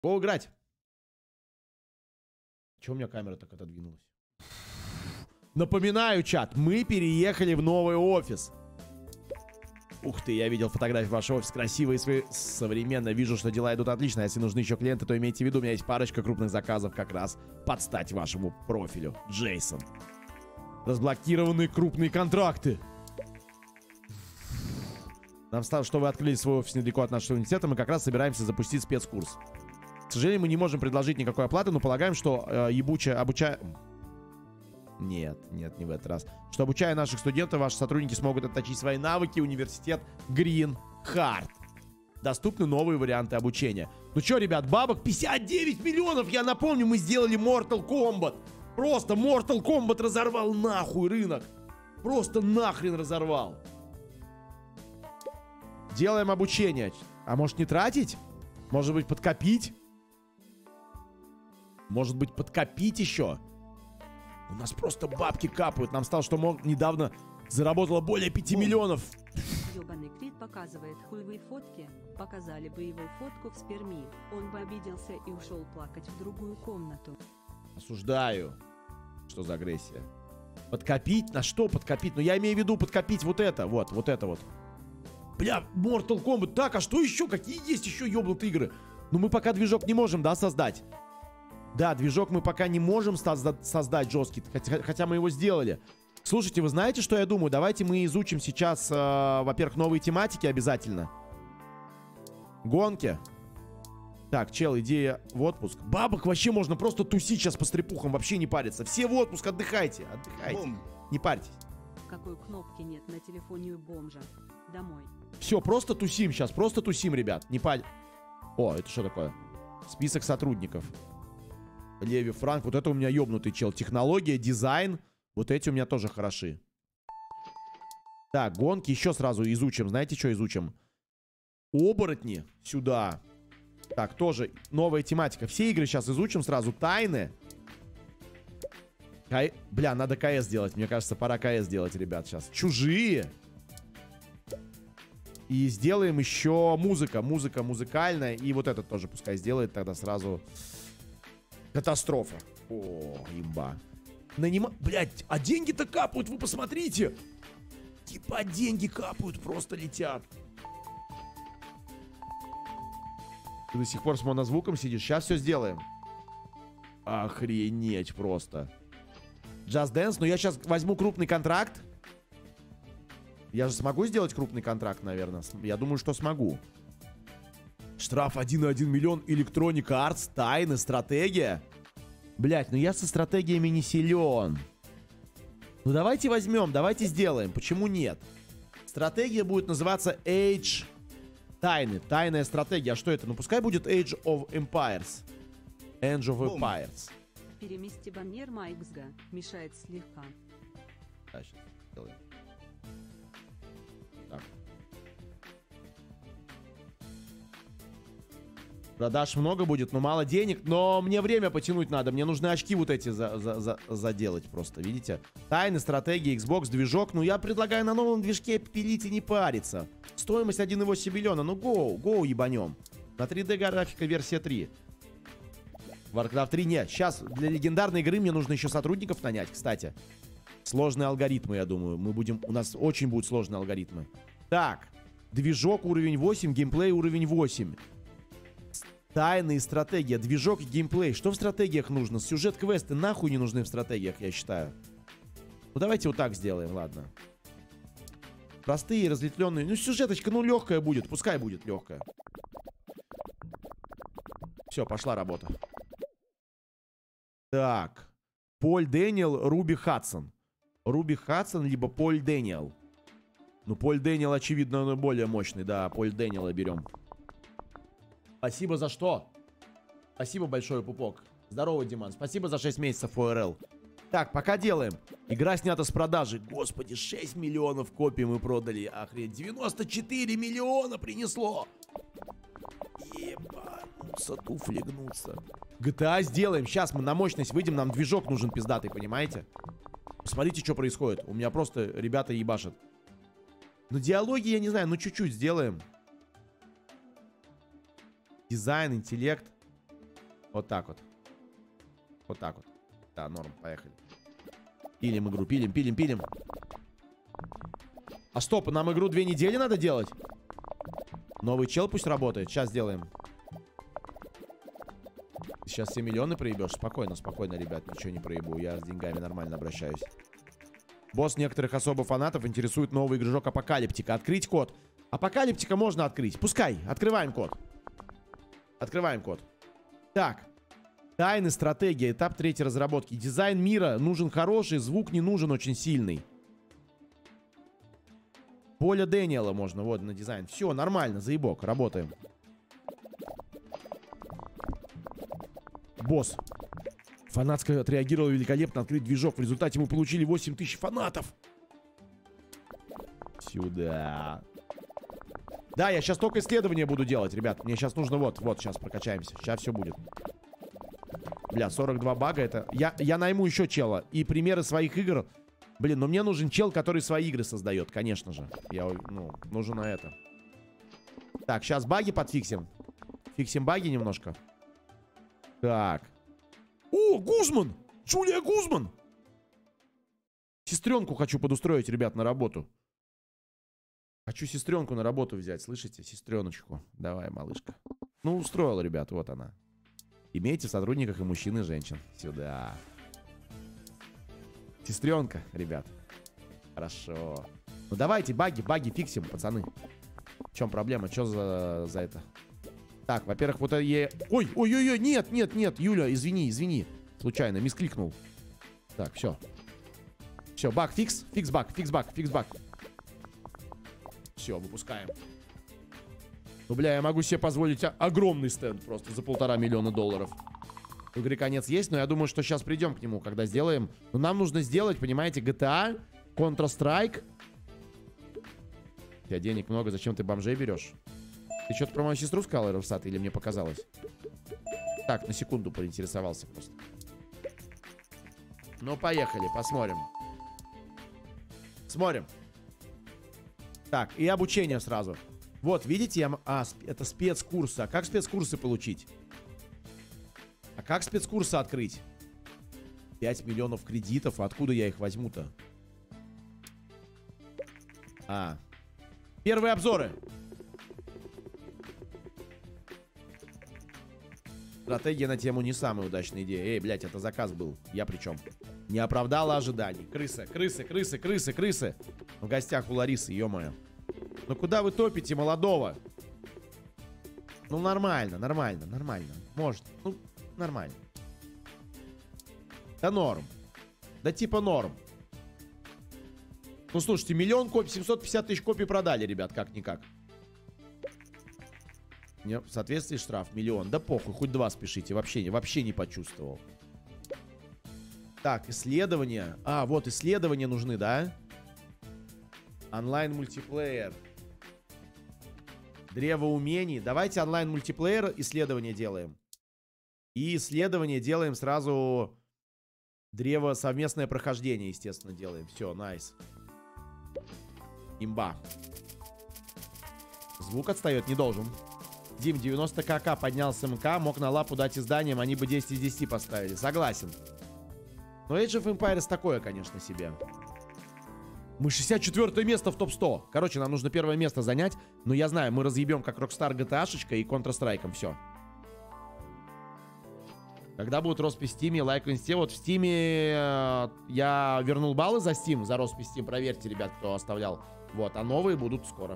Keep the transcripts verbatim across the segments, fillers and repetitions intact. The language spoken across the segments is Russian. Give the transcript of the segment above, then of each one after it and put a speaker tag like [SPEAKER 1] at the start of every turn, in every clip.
[SPEAKER 1] Го играть. Чего у меня камера так отодвинулась? Напоминаю, чат, мы переехали в новый офис. Ух ты, я видел фотографии вашего офиса. Красивые и современно. Вижу, что дела идут отлично. Если нужны еще клиенты, то имейте в виду, у меня есть парочка крупных заказов как раз под стать вашему профилю. Джейсон. Разблокированные крупные контракты. Нам стало, что вы открыли свой офис недалеко от нашего университета. Мы как раз собираемся запустить спецкурс. К сожалению, мы не можем предложить никакой оплаты, но полагаем, что э, ебучая обучая... Нет, нет, не в этот раз. Что, обучая наших студентов, ваши сотрудники смогут отточить свои навыки. Университет Green Heart. Доступны новые варианты обучения. Ну что, ребят, бабок пятьдесят девять миллионов. Я напомню, мы сделали Mortal Kombat. Просто Mortal Kombat разорвал нахуй рынок. Просто нахрен разорвал. Делаем обучение. А может не тратить? Может быть подкопить? Может быть подкопить еще? У нас просто бабки капают. Нам стало, что мог недавно заработало более пяти миллионов.
[SPEAKER 2] Ёбаный Крит показывает хуевые фотки. Показали бы его фотку в сперми. Он бы обиделся и ушел плакать в другую комнату.
[SPEAKER 1] Осуждаю. Что за агрессия? Подкопить? На что подкопить? Ну я имею в виду подкопить вот это. Вот, вот это вот. Бля, Mortal Kombat. Так, а что еще? Какие есть еще ёбнутые игры? Ну мы пока движок не можем, да, создать? Да, движок мы пока не можем создать жесткий, хотя, хотя мы его сделали. Слушайте, вы знаете, что я думаю? Давайте мы изучим сейчас, э, во-первых, новые тематики обязательно. Гонки. Так, чел, идея в отпуск. Бабок вообще можно просто тусить сейчас по стрепухам, вообще не париться. Все в отпуск, отдыхайте, отдыхайте. Бом. Не парьтесь.
[SPEAKER 2] Какой кнопки нет на телефоне у бомжа? Домой.
[SPEAKER 1] Все, просто тусим сейчас, просто тусим, ребят. Не парь. О, это что такое? Список сотрудников. Леви Франк, вот это у меня ёбнутый чел. Технология, дизайн, вот эти у меня тоже хороши. Так, гонки еще сразу изучим. Знаете, что изучим? Оборотни сюда. Так, тоже новая тематика. Все игры сейчас изучим сразу. Тайны. К... Бля, надо КС делать. Мне кажется, пора КС делать, ребят, сейчас. Чужие. И сделаем еще музыка. Музыка музыкальная. И вот этот тоже пускай сделает тогда сразу... Катастрофа. О, имба. Нанима... Блядь, а деньги-то капают, вы посмотрите. Типа деньги капают, просто летят. Ты до сих пор с монозвуком сидишь. Сейчас все сделаем. Охренеть просто. Just Dance. Ну я сейчас возьму крупный контракт. Я же смогу сделать крупный контракт, наверное. Я думаю, что смогу. Штраф один целых один миллион. Electronic Arts. Тайны. Стратегия. Блять, ну я со стратегиями не силен. Ну давайте возьмем. Давайте сделаем. Почему нет? Стратегия будет называться Age... Тайны. Тайная стратегия. А что это? Ну пускай будет Age of Empires. Age of Empires.
[SPEAKER 2] Перемести баннер Майксга. Мешает слегка.
[SPEAKER 1] Да, сейчас сделаем. Так. Продаж много будет, но мало денег. Но мне время потянуть надо. Мне нужны очки вот эти за, за, за, заделать просто. Видите? Тайны, стратегии, Xbox, движок. Ну я предлагаю на новом движке пилить и не париться. Стоимость один целых восемь миллиона. Ну гоу, гоу ебанем. На три дэ графика версия три. Warcraft три нет. Сейчас для легендарной игры мне нужно еще сотрудников нанять, кстати. Сложные алгоритмы, я думаю. Мы будем... У нас очень будут сложные алгоритмы. Так. Движок уровень восемь, геймплей уровень восемь. Тайны и стратегия. Движок и геймплей. Что в стратегиях нужно? Сюжет-квесты нахуй не нужны в стратегиях, я считаю. Ну давайте вот так сделаем, ладно. Простые, разветвленные. Ну сюжеточка, ну легкая будет. Пускай будет легкая. Все, пошла работа. Так. Поль Дэниел, Руби Хадсон. Руби Хадсон, либо Поль Дэниел. Ну, Поль Дэниел, очевидно, он более мощный. Да, Поль Дэниела берем. Спасибо за что? Спасибо большое, Пупок. Здорово, Диман. Спасибо за шесть месяцев о эр эл. Так, пока делаем. Игра снята с продажи. Господи, шесть миллионов копий мы продали. Охренеть. девяносто четыре миллиона принесло. Ебануться, туфли гнутся. джи ти эй сделаем. Сейчас мы на мощность выйдем. Нам движок нужен пиздатый, понимаете? Посмотрите, что происходит. У меня просто ребята ебашат. На диалоги, я не знаю, ну чуть-чуть сделаем. Дизайн, интеллект. Вот так вот. Вот так вот. Да, норм, поехали. Пилим игру, пилим, пилим, пилим. А стоп, нам игру две недели надо делать? Новый чел пусть работает. Сейчас сделаем. Сейчас все миллионы проебешь. Спокойно, спокойно, ребят. Ничего не проебу. Я с деньгами нормально обращаюсь. Босс некоторых особо фанатов интересует новый игрок Апокалиптика. Открыть код. Апокалиптика можно открыть. Пускай. Открываем код. Открываем код. Так. Тайны, стратегия. Этап третьей разработки. Дизайн мира нужен хороший. Звук не нужен очень сильный. Поля Дэниела можно. Вот на дизайн. Все, нормально. Заебок. Работаем. Босс. Фанатская отреагировала великолепно. Открыть движок. В результате мы получили восемь тысяч фанатов. Сюда. Да, я сейчас только исследования буду делать, ребят. Мне сейчас нужно вот, вот, сейчас прокачаемся. Сейчас все будет. Бля, сорок два бага это... Я, я найму еще чела. И примеры своих игр... Блин, но мне нужен чел, который свои игры создает, конечно же. Я, ну, нужен на это. Так, сейчас баги подфиксим. Фиксим баги немножко. Так. О, Гузман! Джулия Гузман! Сестренку хочу подустроить, ребят, на работу. Хочу сестренку на работу взять, слышите? Сестреночку. Давай, малышка. Ну, устроила, ребят, вот она. Имейте в сотрудниках и мужчин, и женщин. Сюда. Сестренка, ребят. Хорошо. Ну, давайте баги, баги фиксим, пацаны. В чем проблема? Что за, за это? Так, во-первых, вот я... Ой, ой-ой-ой, нет, нет, нет, Юля, извини, извини. Случайно, мискликнул. Так, все. Все, баг, фикс, фикс баг, фикс баг, фикс баг. Все, выпускаем. Ну, бля, я могу себе позволить огромный стенд просто за полтора миллиона долларов. В игре конец есть, но я думаю, что сейчас придем к нему, когда сделаем. Но нам нужно сделать, понимаете, джи ти эй, Counter-Strike. У тебя денег много, зачем ты бомжей берешь? Ты что-то про мою сестру сказал, Эрвсат, или мне показалось? Так, на секунду поинтересовался просто. Ну, поехали, посмотрим. Смотрим. Так, и обучение сразу. Вот, видите, я... А, это спецкурсы. А как спецкурсы получить? А как спецкурсы открыть? пять миллионов кредитов. Откуда я их возьму-то? А. Первые обзоры. Стратегия на тему не самая удачная идея. Эй, блядь, это заказ был. Я при чем? Не оправдала ожиданий. Крысы, крысы, крысы, крысы, крысы. В гостях у Ларисы, ё-моё. Ну куда вы топите молодого? Ну нормально, нормально, нормально. Может, ну нормально. Да норм. Да типа норм. Ну слушайте, миллион копий, семьсот пятьдесят тысяч копий продали, ребят, как-никак. Нет, в соответствии штраф миллион. Да похуй, хоть два спешите. Вообще, вообще не почувствовал. Так, исследования. А, вот исследования нужны, да? Онлайн-мультиплеер. Древо умений. Давайте онлайн-мультиплеер исследования делаем. И исследование делаем сразу... Древо совместное прохождение, естественно, делаем. Все, найс. Имба. Звук отстает, не должен. Дим, девяносто ка поднял с МК, мог на лапу дать изданием, они бы десять из десяти поставили. Согласен. Но Age of Empires такое, конечно, себе. Мы шестьдесят четвёртое место в топ сто. Короче, нам нужно первое место занять. Но я знаю, мы разъебем как Rockstar джи ти эй-шечка и Counter-Strike. Все. Когда будет роспись в Steam, лайк в Инсте. Вот в Steam э, я вернул баллы за Steam, за роспись Steam. Проверьте, ребят, кто оставлял. Вот, а новые будут скоро.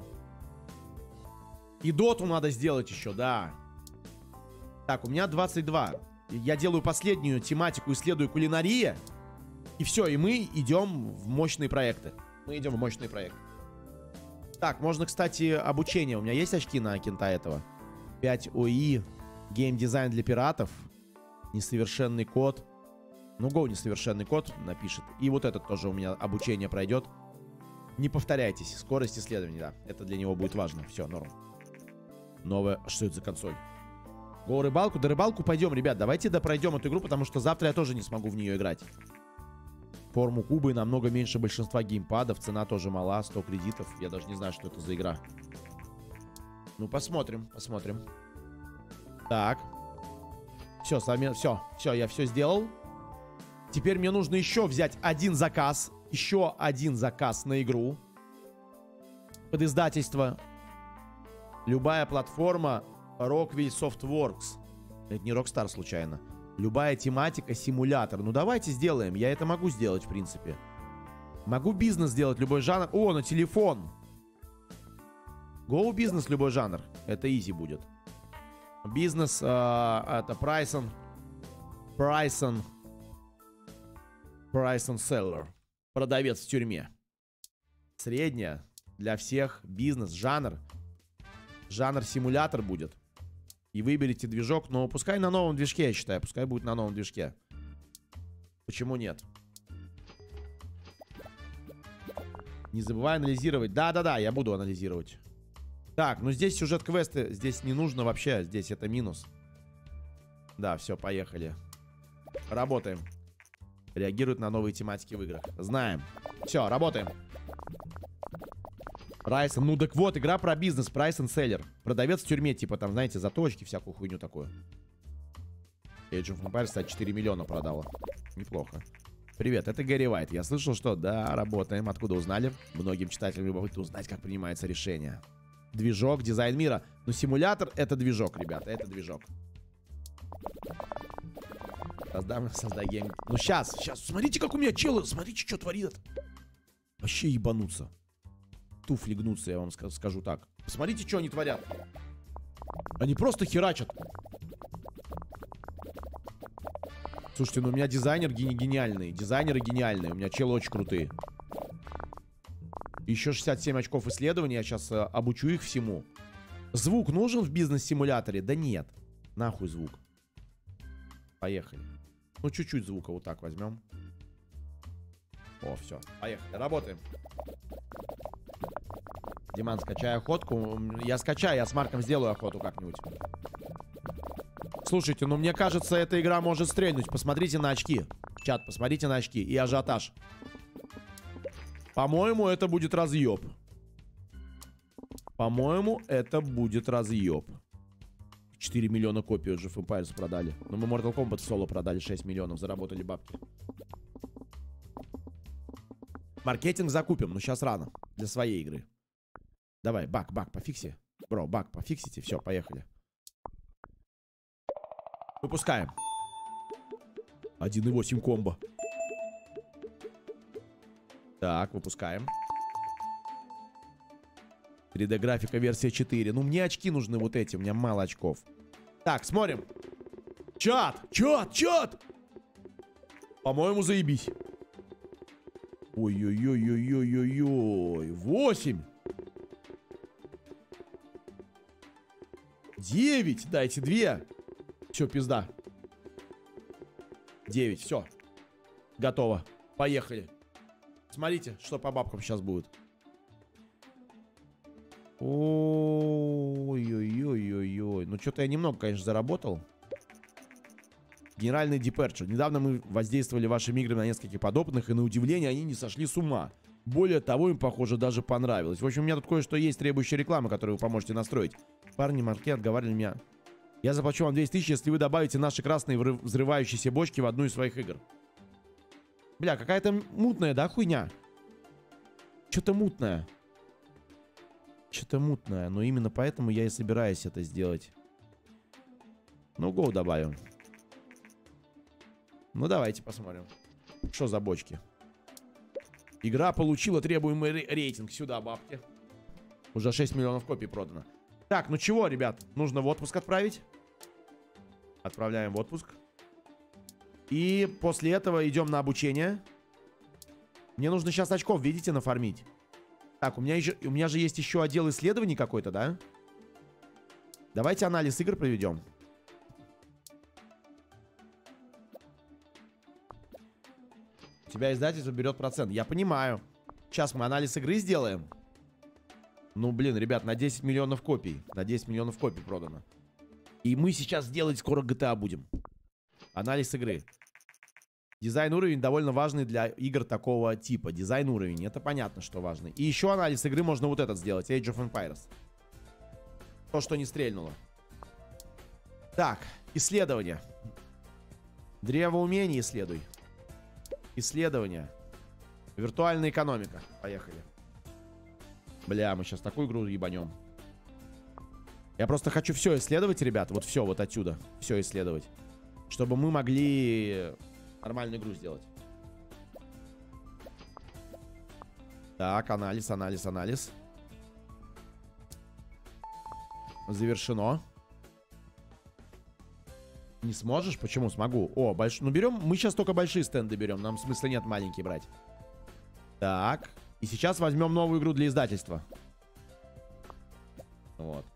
[SPEAKER 1] И доту надо сделать еще, да. Так, у меня двадцать два. Я делаю последнюю тематику, исследую кулинария. И все, и мы идем в мощные проекты. Мы идем в мощные проекты. Так, можно, кстати, обучение. У меня есть очки на кента этого. пять ОИ. Геймдизайн для пиратов. Несовершенный код. Ну, Go несовершенный код напишет. И вот этот тоже у меня обучение пройдет. Не повторяйтесь. Скорость исследований, да. Это для него будет важно. Все, норм. Новая... Что это за консоль? Go рыбалку? Да рыбалку пойдем, ребят. Давайте допройдем эту игру, потому что завтра я тоже не смогу в нее играть. Форму Кубы намного меньше большинства геймпадов. Цена тоже мала. сто кредитов. Я даже не знаю, что это за игра. Ну, посмотрим. Посмотрим. Так. Все, сами, все, все, я все сделал. Теперь мне нужно еще взять один заказ. Еще один заказ на игру. Под издательство. Любая платформа Rockwell Softworks. Это не Rockstar случайно. Любая тематика, симулятор. Ну давайте сделаем. Я это могу сделать, в принципе. Могу бизнес сделать, любой жанр. О, на телефон. Go бизнес, любой жанр. Это easy будет. Бизнес, э, это Pricon. Pricon. Pricon Seller. Продавец в тюрьме. Средняя. Для всех. Бизнес, жанр. Жанр симулятор будет. И выберите движок. Но пускай на новом движке, я считаю. Пускай будет на новом движке. Почему нет? Не забывай анализировать. Да-да-да, я буду анализировать. Так, ну здесь сюжет-квесты. Здесь не нужно вообще. Здесь это минус. Да, все, поехали. Работаем. Реагируют на новые тематики в играх. Знаем. Все, работаем. Прайсон. Ну так вот, игра про бизнес. Pricon Seller. Продавец в тюрьме, типа там, знаете, заточки, всякую хуйню такую. Age of Empires, кстати, четыре миллиона продала. Неплохо. Привет, это Гэри Уайт. Я слышал, что да, работаем. Откуда узнали? Многим читателям любопытно узнать, как принимается решение. Движок, дизайн мира. Но симулятор — это движок, ребята, это движок. Создам, создай гейм. Ну сейчас, сейчас. Смотрите, как у меня челы. Смотрите, что творит. Вообще ебануться. Туфли гнутся, я вам скажу так. Посмотрите, что они творят. Они просто херачат. Слушайте, ну у меня дизайнер гениальный. Дизайнеры гениальные. У меня челы очень крутые. Еще шестьдесят семь очков исследования. Я сейчас э, обучу их всему. Звук нужен в бизнес-симуляторе? Да нет. Нахуй звук. Поехали. Ну, чуть-чуть звука вот так возьмем. О, все. Поехали. Работаем. Диман, скачай охотку. Я скачаю, я с Марком сделаю охоту как-нибудь. Слушайте, ну мне кажется, эта игра может стрельнуть. Посмотрите на очки. Чат, посмотрите на очки. И ажиотаж. По-моему, это будет разъеб. По-моему, это будет разъеб. четыре миллиона копий Age of Empires продали. Но мы Mortal Kombat в соло продали шесть миллионов. Заработали бабки. Маркетинг закупим, но сейчас рано. Для своей игры. Давай, баг, баг, пофикси. Бро, баг, пофиксите. Все, поехали. Выпускаем. один и восемь комбо. Так, выпускаем. три дэ графика версия четыре. Ну, мне очки нужны вот эти. У меня мало очков. Так, смотрим. Чат, чат, чат. По-моему, заебись. Ой-ой-ой-ой-ой-ой-ой. восемь. девять. Дайте две. Все, пизда. девять, все. Готово. Поехали. Смотрите, что по бабкам сейчас будет. Ой-ой-ой-ой-ой. Ну, что-то я немного, конечно, заработал. Генеральный Departure. Недавно мы воздействовали вашими играми на нескольких подопытных, и на удивление они не сошли с ума. Более того, им, похоже, даже понравилось. В общем, у меня тут кое-что есть, требующая реклама, которую вы поможете настроить. Парни марки отговаривали меня. Я заплачу вам двести тысяч, если вы добавите наши красные взрывающиеся бочки в одну из своих игр. Бля, какая-то мутная, да, хуйня? Что-то мутное. Что-то мутное. Но именно поэтому я и собираюсь это сделать. Ну, гоу добавим. Ну, давайте посмотрим. Что за бочки? Игра получила требуемый рейтинг. Сюда, бабки. Уже шесть миллионов копий продано. Так, ну чего, ребят? Нужно в отпуск отправить. Отправляем в отпуск. И после этого идем на обучение. Мне нужно сейчас очков, видите, нафармить. Так, у меня, еще, у меня же есть еще отдел исследований какой-то, да? Давайте анализ игр проведем. У тебя издательство берет процент. Я понимаю. Сейчас мы анализ игры сделаем. Ну, блин, ребят, на десять миллионов копий. На десять миллионов копий продано. И мы сейчас делать скоро джи ти эй будем. Анализ игры. Дизайн уровень довольно важный для игр такого типа. Дизайн уровень, это понятно, что важно. И еще анализ игры можно вот этот сделать. Age of Empires. То, что не стрельнуло. Так, исследование. Древо умений исследуй. Исследование. Виртуальная экономика. Поехали. Бля, мы сейчас такую игру ебанем. Я просто хочу все исследовать, ребят. Вот все, вот отсюда. Все исследовать. Чтобы мы могли нормальную игру сделать. Так, анализ, анализ, анализ. Завершено. Не сможешь? Почему? Смогу. О, больш... ну берем... Мы сейчас только большие стенды берем. Нам смысла нет маленькие брать. Так. И сейчас возьмем новую игру для издательства. Вот.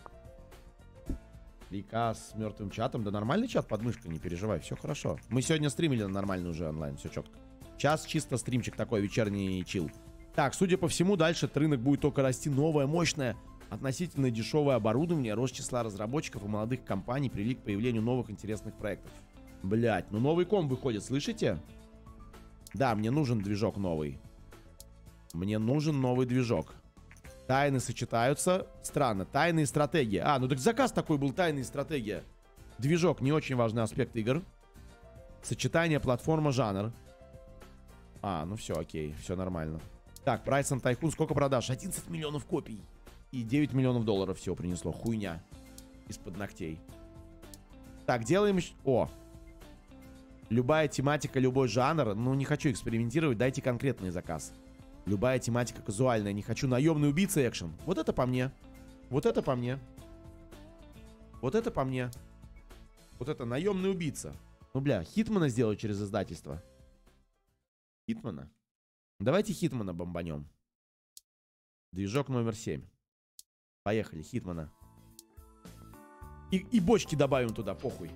[SPEAKER 1] Приказ с мертвым чатом. Да нормальный чат под мышкой, не переживай. Все хорошо. Мы сегодня стримили на нормальный уже онлайн. Все четко. Сейчас чисто стримчик такой, вечерний чил. Так, судя по всему, дальше рынок будет только расти. Новое, мощное, относительно дешевое оборудование. Рост числа разработчиков и молодых компаний привели к появлению новых интересных проектов. Блять, ну новый комп выходит, слышите? Да, мне нужен движок новый. Мне нужен новый движок. Тайны сочетаются. Странно. Тайны и стратегия. А, ну так заказ такой был, тайны и стратегия. Движок, не очень важный аспект игр. Сочетание платформа, жанр. А, ну все, окей, все нормально. Так, Price and Tycoon, сколько продаж? одиннадцать миллионов копий. И девять миллионов долларов всего принесло. Хуйня. Из-под ногтей. Так, делаем... О. Любая тематика, любой жанр. Ну, не хочу экспериментировать, дайте конкретный заказ. Любая тематика казуальная. Не хочу наемный убийца экшен. Вот это по мне. Вот это по мне. Вот это по мне. Вот это наемный убийца. Ну, бля, Хитмана сделаю через издательство. Хитмана? Давайте Хитмана бомбанем. Движок номер семь. Поехали, Хитмана. И, и бочки добавим туда, похуй.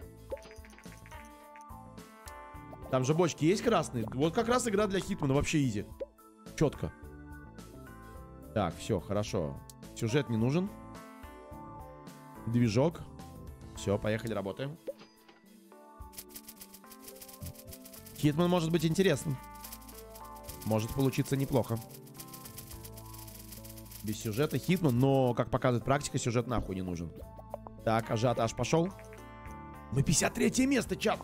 [SPEAKER 1] Там же бочки есть красные. Вот как раз игра для Хитмана, вообще изи. Четко. Так, все, хорошо. Сюжет не нужен. Движок. Все, поехали, работаем. Хитман может быть интересным. Может получиться неплохо. Без сюжета Хитман, но, как показывает практика, сюжет нахуй не нужен. Так, ажиотаж пошел. Мы пятьдесят третье место, чат.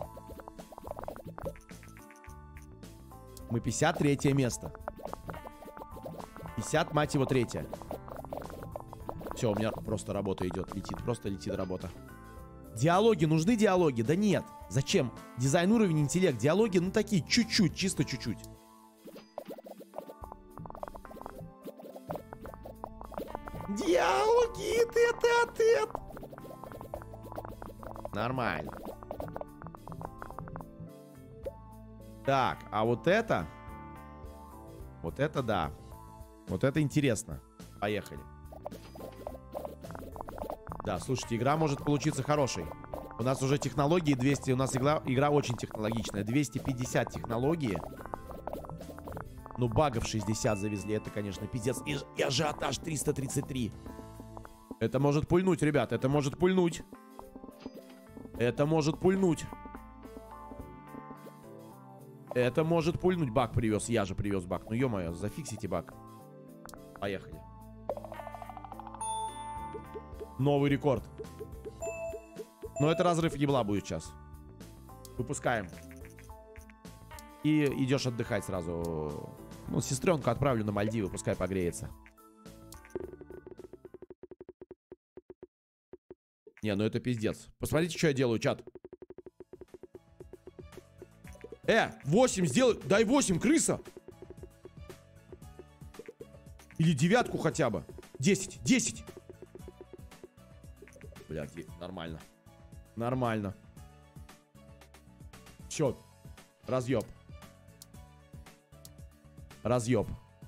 [SPEAKER 1] Мы пятьдесят третье место. пятьдесят, мать его, третье. Все, у меня просто работа идет, летит, просто летит работа. Диалоги, нужны диалоги? Да нет. Зачем? Дизайн, уровень, интеллект, диалоги, ну такие, чуть-чуть, чисто чуть-чуть. Диалоги, тет-а-тет. Нормально. Так, а вот это... Вот это да. Вот это интересно. Поехали. Да, слушайте, игра может получиться хорошей. У нас уже технологии двести... У нас игра, игра очень технологичная. двести пятьдесят технологии. Ну, багов шестьдесят завезли. Это, конечно, пиздец. И, и ажиотаж триста тридцать три. Это может пульнуть, ребят. Это может пульнуть. Это может пульнуть. Это может пульнуть. Баг привез. Я же привез баг. Ну, ё-моё, зафиксите баг. Поехали. Новый рекорд. Но это разрыв ебла будет сейчас. Выпускаем. И идешь отдыхать сразу. Ну, сестренку отправлю на Мальдивы, пускай погреется. Не, ну это пиздец. Посмотрите, что я делаю, чат. Э, восемь сделай. Дай восемь, крыса. Или девятку хотя бы. десять, десять. Блядь, нормально. Нормально. Все. Разъеб. Разъеб.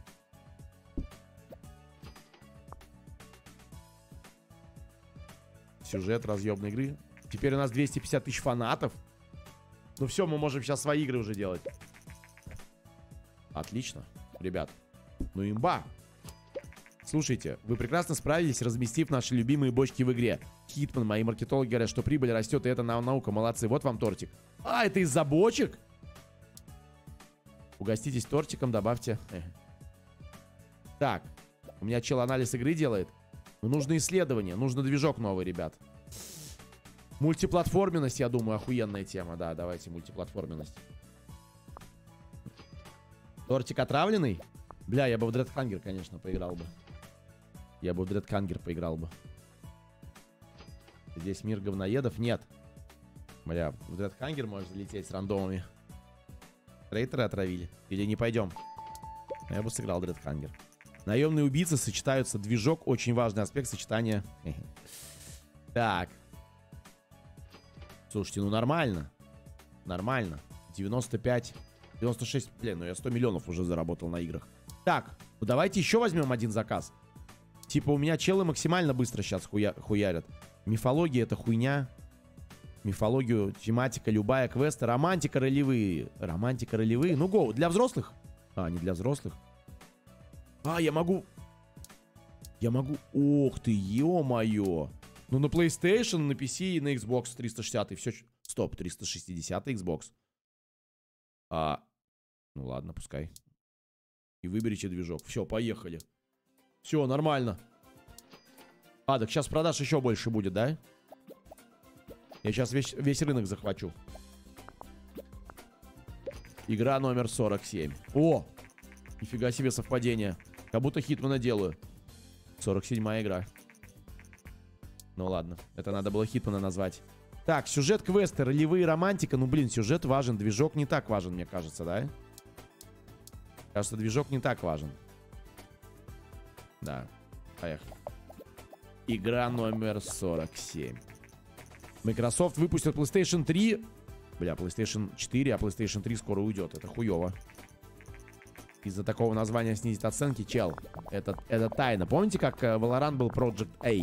[SPEAKER 1] Сюжет разъебной игры. Теперь у нас двести пятьдесят тысяч фанатов. Ну все, мы можем сейчас свои игры уже делать. Отлично, ребят. Ну имба. Слушайте, вы прекрасно справились, разместив наши любимые бочки в игре. Хитман, мои маркетологи говорят, что прибыль растет, и это наука. Молодцы, вот вам тортик. А, это из-за бочек? Угоститесь тортиком, добавьте. Так, у меня чел анализ игры делает. Ну, нужно исследование, нужно движок новый, ребят. Мультиплатформенность, я думаю, охуенная тема. Да, давайте мультиплатформенность. Тортик отравленный? Бля, я бы в Dreadhanger, конечно, поиграл бы. Я бы в Dreadhanger поиграл бы. Здесь мир говноедов? Нет. Бля, в Dreadhanger можешь залететь с рандомами. Трейтеры отравили. Или не пойдем? Я бы сыграл Dreadhanger. Наемные убийцы сочетаются. Движок. Очень важный аспект сочетания. Так. Слушайте, ну нормально. Нормально. девяносто пять. девяносто шесть. Блин, ну я сто миллионов уже заработал на играх. Так. Ну давайте еще возьмем один заказ. Типа у меня челы максимально быстро сейчас хуя хуярят. Мифология это хуйня. Мифологию, тематика, любая, квесты, романтика, ролевые. Романтика, ролевые. Ну, го, для взрослых? А, не для взрослых. А, я могу... Я могу... Ох ты, ё-моё. Ну, на PlayStation, на пи си и на Xbox триста шестьдесят. И все... Стоп, триста шестьдесят Xbox. А... Ну, ладно, пускай. И выберите движок. Все, поехали. Все, нормально. А, так сейчас продаж еще больше будет, да? Я сейчас весь, весь рынок захвачу. Игра номер сорок семь. О! Нифига себе совпадение. Как будто Хитмана делаю. сорок седьмая игра. Ну ладно. Это надо было Хитмана назвать. Так, сюжет, квесты, ролевые, романтика. Ну блин, сюжет важен. Движок не так важен, мне кажется, да? Кажется, движок не так важен. Да. Поехали. Игра номер сорок семь. Microsoft выпустит PlayStation три. Бля, PlayStation четыре, а PlayStation три скоро уйдет. Это хуево. Из-за такого названия снизить оценки, чел. Это, это тайна. Помните, как Valorant был Project A?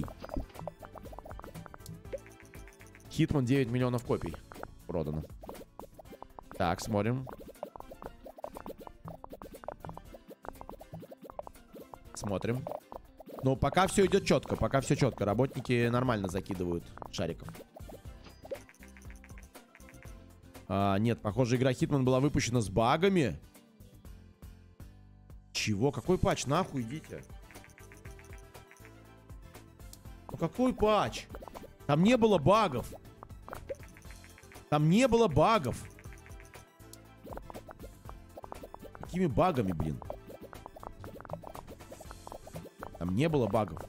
[SPEAKER 1] Hitman девять миллионов копий продано. Так, смотрим. Смотрим. Ну, пока все идет четко. Пока все четко. Работники нормально закидывают шариков. А, нет, похоже, игра Hitman была выпущена с багами. Чего? Какой патч? Нахуй идите. Ну какой патч? Там не было багов. Там не было багов. Какими багами, блин? Там не было багов.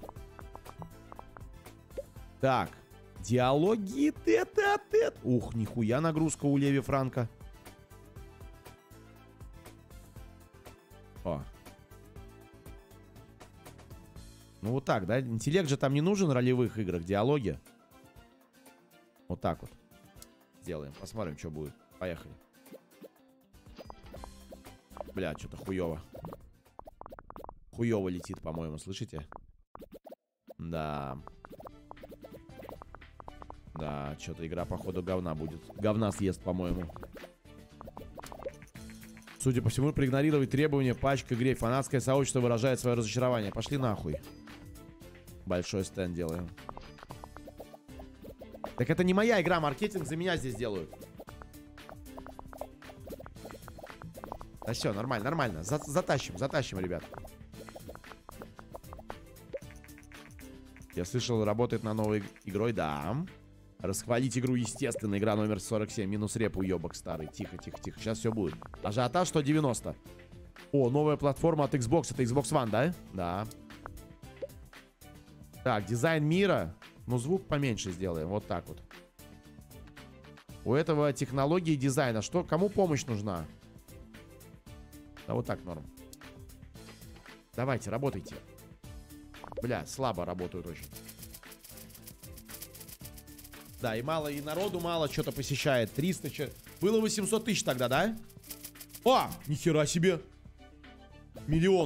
[SPEAKER 1] Так. Диалоги тет-а-тет. Ух, нихуя нагрузка у Леви Франка. О. Ну вот так, да? Интеллект же там не нужен в ролевых играх. Диалоги. Вот так вот. Сделаем. Посмотрим, что будет. Поехали. Бля, что-то хуёво. Хуёво летит, по-моему, слышите? Да. Да, что-то игра, походу, говна будет. Говна съест, по-моему. Судя по всему, проигнорировать требования, патч к игре. Фанатское сообщество выражает свое разочарование. Пошли нахуй. Большой стенд делаем. Так это не моя игра, маркетинг за меня здесь делают. Да все, нормально, нормально. За затащим, затащим, ребят. Я слышал, работает на новой игрой, да. Расхвалить игру, естественно. Игра номер сорок семь. Минус реп, уебок старый. Тихо, тихо, тихо. Сейчас все будет. Ажиотаж сто девяносто. О, новая платформа от Xbox. Это Xbox One, да? Да. Так, дизайн мира. Ну, звук поменьше сделаем. Вот так вот. У этого технологии дизайна. Что? Кому помощь нужна? Да вот так норм. Давайте, работайте. Бля, слабо работают очень. Да, и мало, и народу мало что-то посещает. триста, что... Было восемьсот тысяч тогда, да? О, нихера себе. Миллион.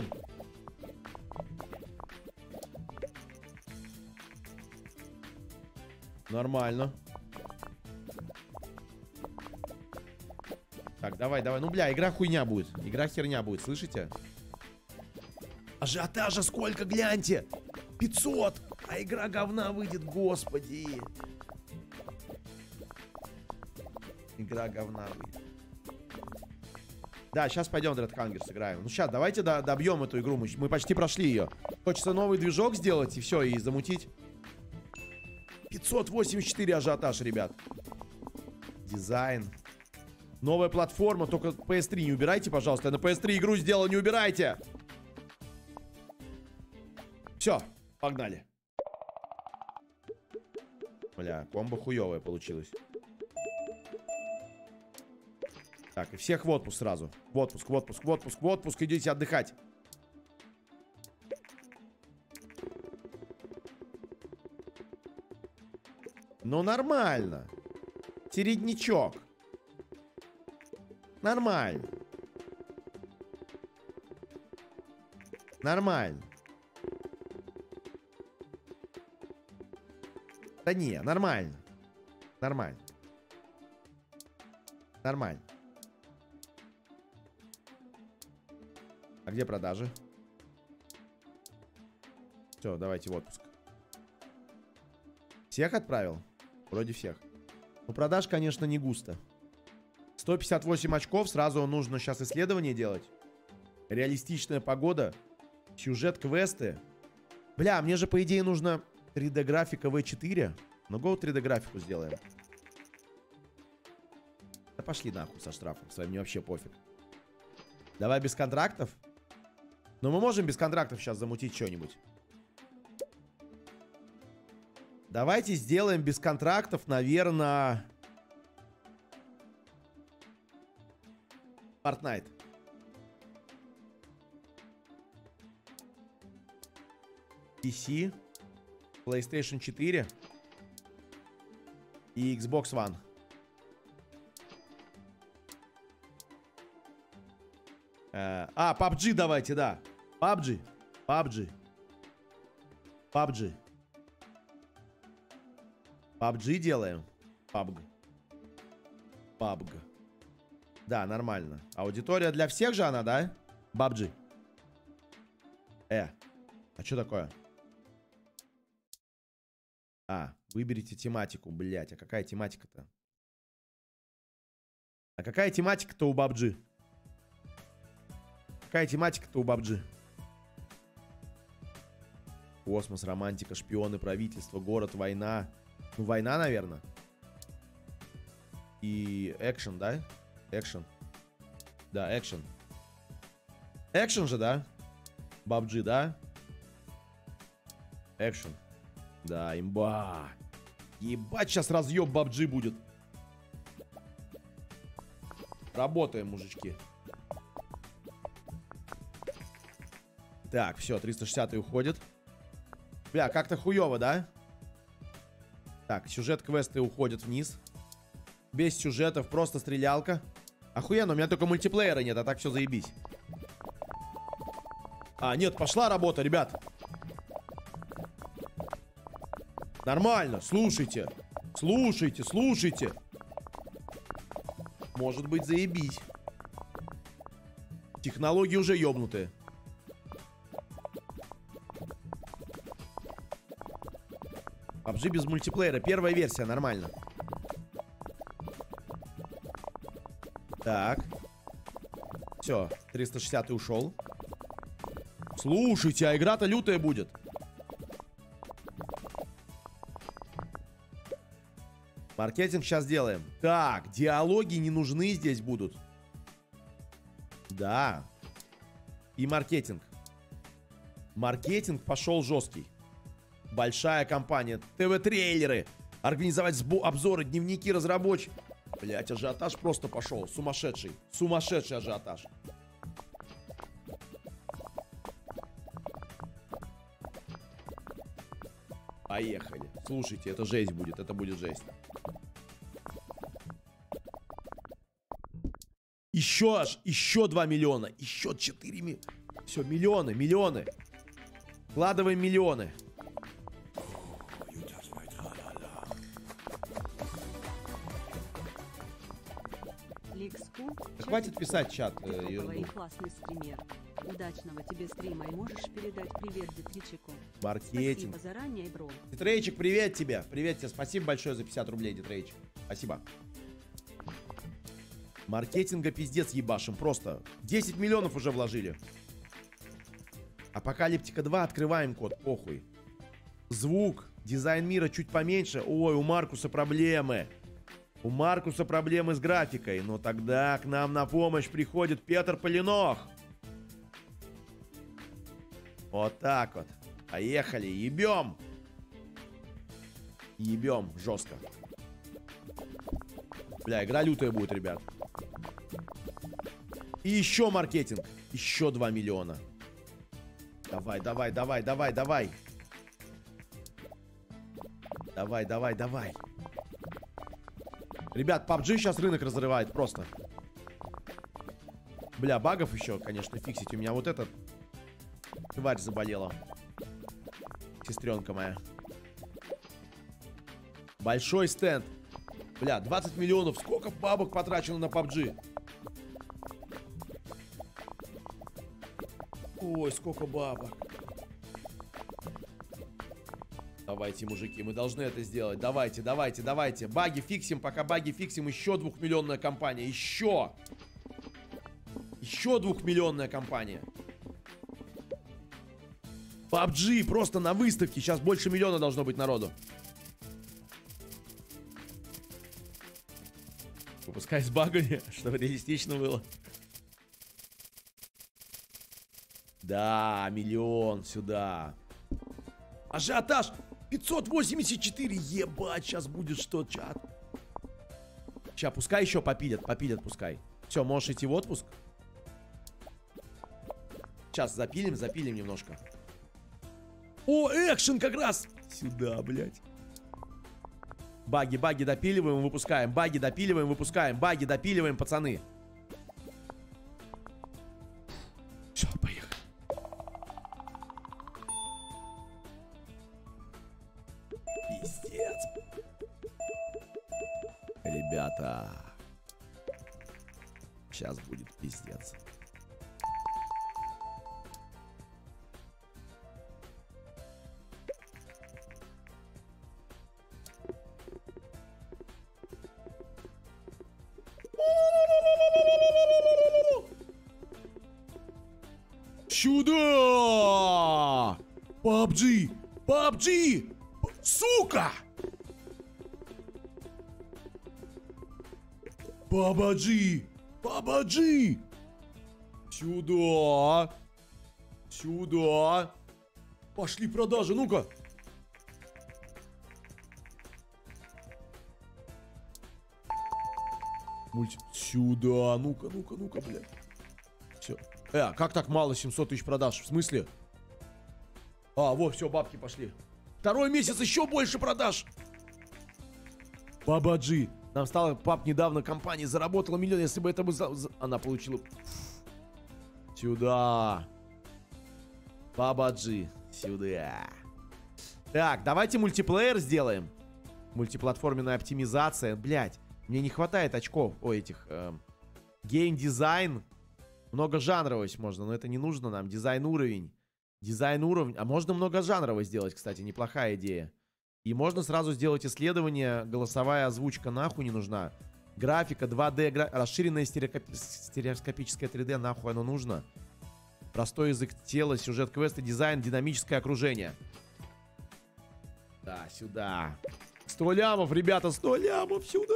[SPEAKER 1] Нормально. Так, давай, давай. Ну, бля, игра хуйня будет. Игра херня будет, слышите? Ажиотажа сколько, гляньте. пятьсот. А игра говна выйдет, господи. Игра говна выйдет. Да, сейчас пойдем Dreadhanger сыграем. Ну, сейчас, давайте до добьем эту игру. Мы, мы почти прошли ее. Хочется новый движок сделать и все, и замутить. пятьсот восемьдесят четыре ажиотаж, ребят. Дизайн. Новая платформа, только пи эс три не убирайте, пожалуйста. Я на пи эс три игру сделал, не убирайте. Все, погнали. Бля, комбо хуевая получилась. Так, и всех в отпуск сразу. В отпуск, в отпуск, в отпуск, в отпуск. Идите отдыхать. Ну, нормально. Середнячок. Нормально. Нормально. Да не, нормально. Нормально. Нормально. А где продажи? Все, давайте в отпуск. Всех отправил? Вроде всех. Ну, продаж, конечно, не густо. сто пятьдесят восемь очков. Сразу нужно сейчас исследование делать. Реалистичная погода. Сюжет-квесты. Бля, мне же, по идее, нужно три дэ графика ви четыре. Ну, го три дэ графику сделаем. Да пошли нахуй со штрафом. С вами мне вообще пофиг. Давай без контрактов. Но мы можем без контрактов сейчас замутить что-нибудь. Давайте сделаем без контрактов, наверное... Fortnite. пи си, PlayStation четыре и Xbox One. Э, а, пабг давайте, да. пабг. пабг. пабг. пабг делаем. пабг. пабг. Да, нормально. Аудитория для всех же она, да? пабг. Э, а что такое? А, выберите тематику, блять. А какая тематика-то? А какая тематика-то у пабг? Какая тематика-то у пабг? Космос, романтика, шпионы, правительство, город, война. Ну, война, наверное. И экшен, да? Экшен. Да, экшен. Экшен же, да? пабг, да? Экшен. Да, имба. Ебать, сейчас разъеб пабг будет. Работаем, мужички. Так, все, триста шестьдесят уходит. Бля, как-то хуево, да? Так, сюжет-квесты уходят вниз. Без сюжетов, просто стрелялка. Охуенно, у меня только мультиплеера нет, а так все заебись. А, нет, пошла работа, ребят. Нормально, слушайте. Слушайте, слушайте. Может быть, заебись. Технологии уже ёбнутые. пабг без мультиплеера. Первая версия, нормально. Так. Все, триста шестьдесят ушел. Слушайте, а игра-то лютая будет. Маркетинг сейчас делаем. Так, диалоги не нужны здесь будут. Да. И маркетинг. Маркетинг пошел жесткий. Большая компания. ТВ-трейлеры. Организовать обзоры, дневники разработчиков. Блять, ажиотаж просто пошел. Сумасшедший. Сумасшедший ажиотаж. Поехали. Слушайте, это жесть будет. Это будет жесть. Еще аж, еще два миллиона. Еще четыре миллиона. Все, миллионы, миллионы. Вкладываем миллионы. Да хватит писать чат. Э, ерунду.
[SPEAKER 2] Классный стример. Удачного тебе стрима и можешь передать привет Дитрейчику.
[SPEAKER 1] Маркетинг.
[SPEAKER 2] Спасибо заранее, бро.
[SPEAKER 1] Дитрейчик, привет тебе. Привет тебе. Спасибо большое за пятьдесят рублей, Дитрейчик. Спасибо. Маркетинга пиздец ебашим. Просто десять миллионов уже вложили. Апокалиптика два. Открываем код. Похуй. Звук. Дизайн мира чуть поменьше. Ой, у Маркуса проблемы. У Маркуса проблемы с графикой. Но тогда к нам на помощь приходит Петр Полинох. Вот так вот. Поехали, ебем. Ебем жестко. Бля, игра лютая будет, ребят. И еще маркетинг. Еще два миллиона. Давай, давай, давай, давай, давай. Давай, давай, давай. Ребят, пабг сейчас рынок разрывает просто. Бля, багов еще, конечно, фиксить. У меня вот этот тварь заболела. Сестренка моя. Большой стенд. Бля, двадцать миллионов. Сколько бабок потрачено на пабг? Ой, сколько бабок. Давайте, мужики, мы должны это сделать. Давайте, давайте, давайте. Баги фиксим, пока баги фиксим. Еще двухмиллионная компания. Еще. Еще двухмиллионная компания. пабг просто на выставке. Сейчас больше миллиона должно быть народу. Выпускай с багами, чтобы реалистично было. Да, миллион сюда. Ажиотаж пятьсот восемьдесят четыре. Ебать, сейчас будет что, чат. Сейчас, пускай еще попилят, попилят, пускай. Все, можешь идти в отпуск. Сейчас запилим, запилим немножко. О, экшен как раз. Сюда, блядь. Баги, баги допиливаем, выпускаем. Баги допиливаем, выпускаем. Баги допиливаем, пацаны. Все, поехали. Пиздец. Ребята. Сейчас будет пиздец. Сюда! пабг! пабг! Сука! пабг! пабг! Сюда! Сюда! Пошли продажи, ну-ка! Мульти... Сюда! Ну-ка, ну-ка, ну-ка, блядь. Все. Э, как так мало? семьсот тысяч продаж. В смысле? А, вот, все, бабки пошли. Второй месяц еще больше продаж. пабг. Нам стало, пап, недавно компания заработала миллион. Если бы это бы за... за... Она получила... Сюда. пабг. Сюда. Так, давайте мультиплеер сделаем. Мультиплатформенная оптимизация. Блять, мне не хватает очков. О, этих... Э, гейм-дизайн. Многожанровость можно, но это не нужно нам. Дизайн уровень. Дизайн уровень. А можно многожанровость сделать, кстати. Неплохая идея. И можно сразу сделать исследование. Голосовая озвучка нахуй не нужна. Графика два дэ. Гра... Расширенная стереокоп... стереоскопическое три дэ. Нахуй оно нужно. Простой язык тела, сюжет квеста, дизайн, динамическое окружение. Да, сюда. сто лямов, ребята, сто лямов сюда.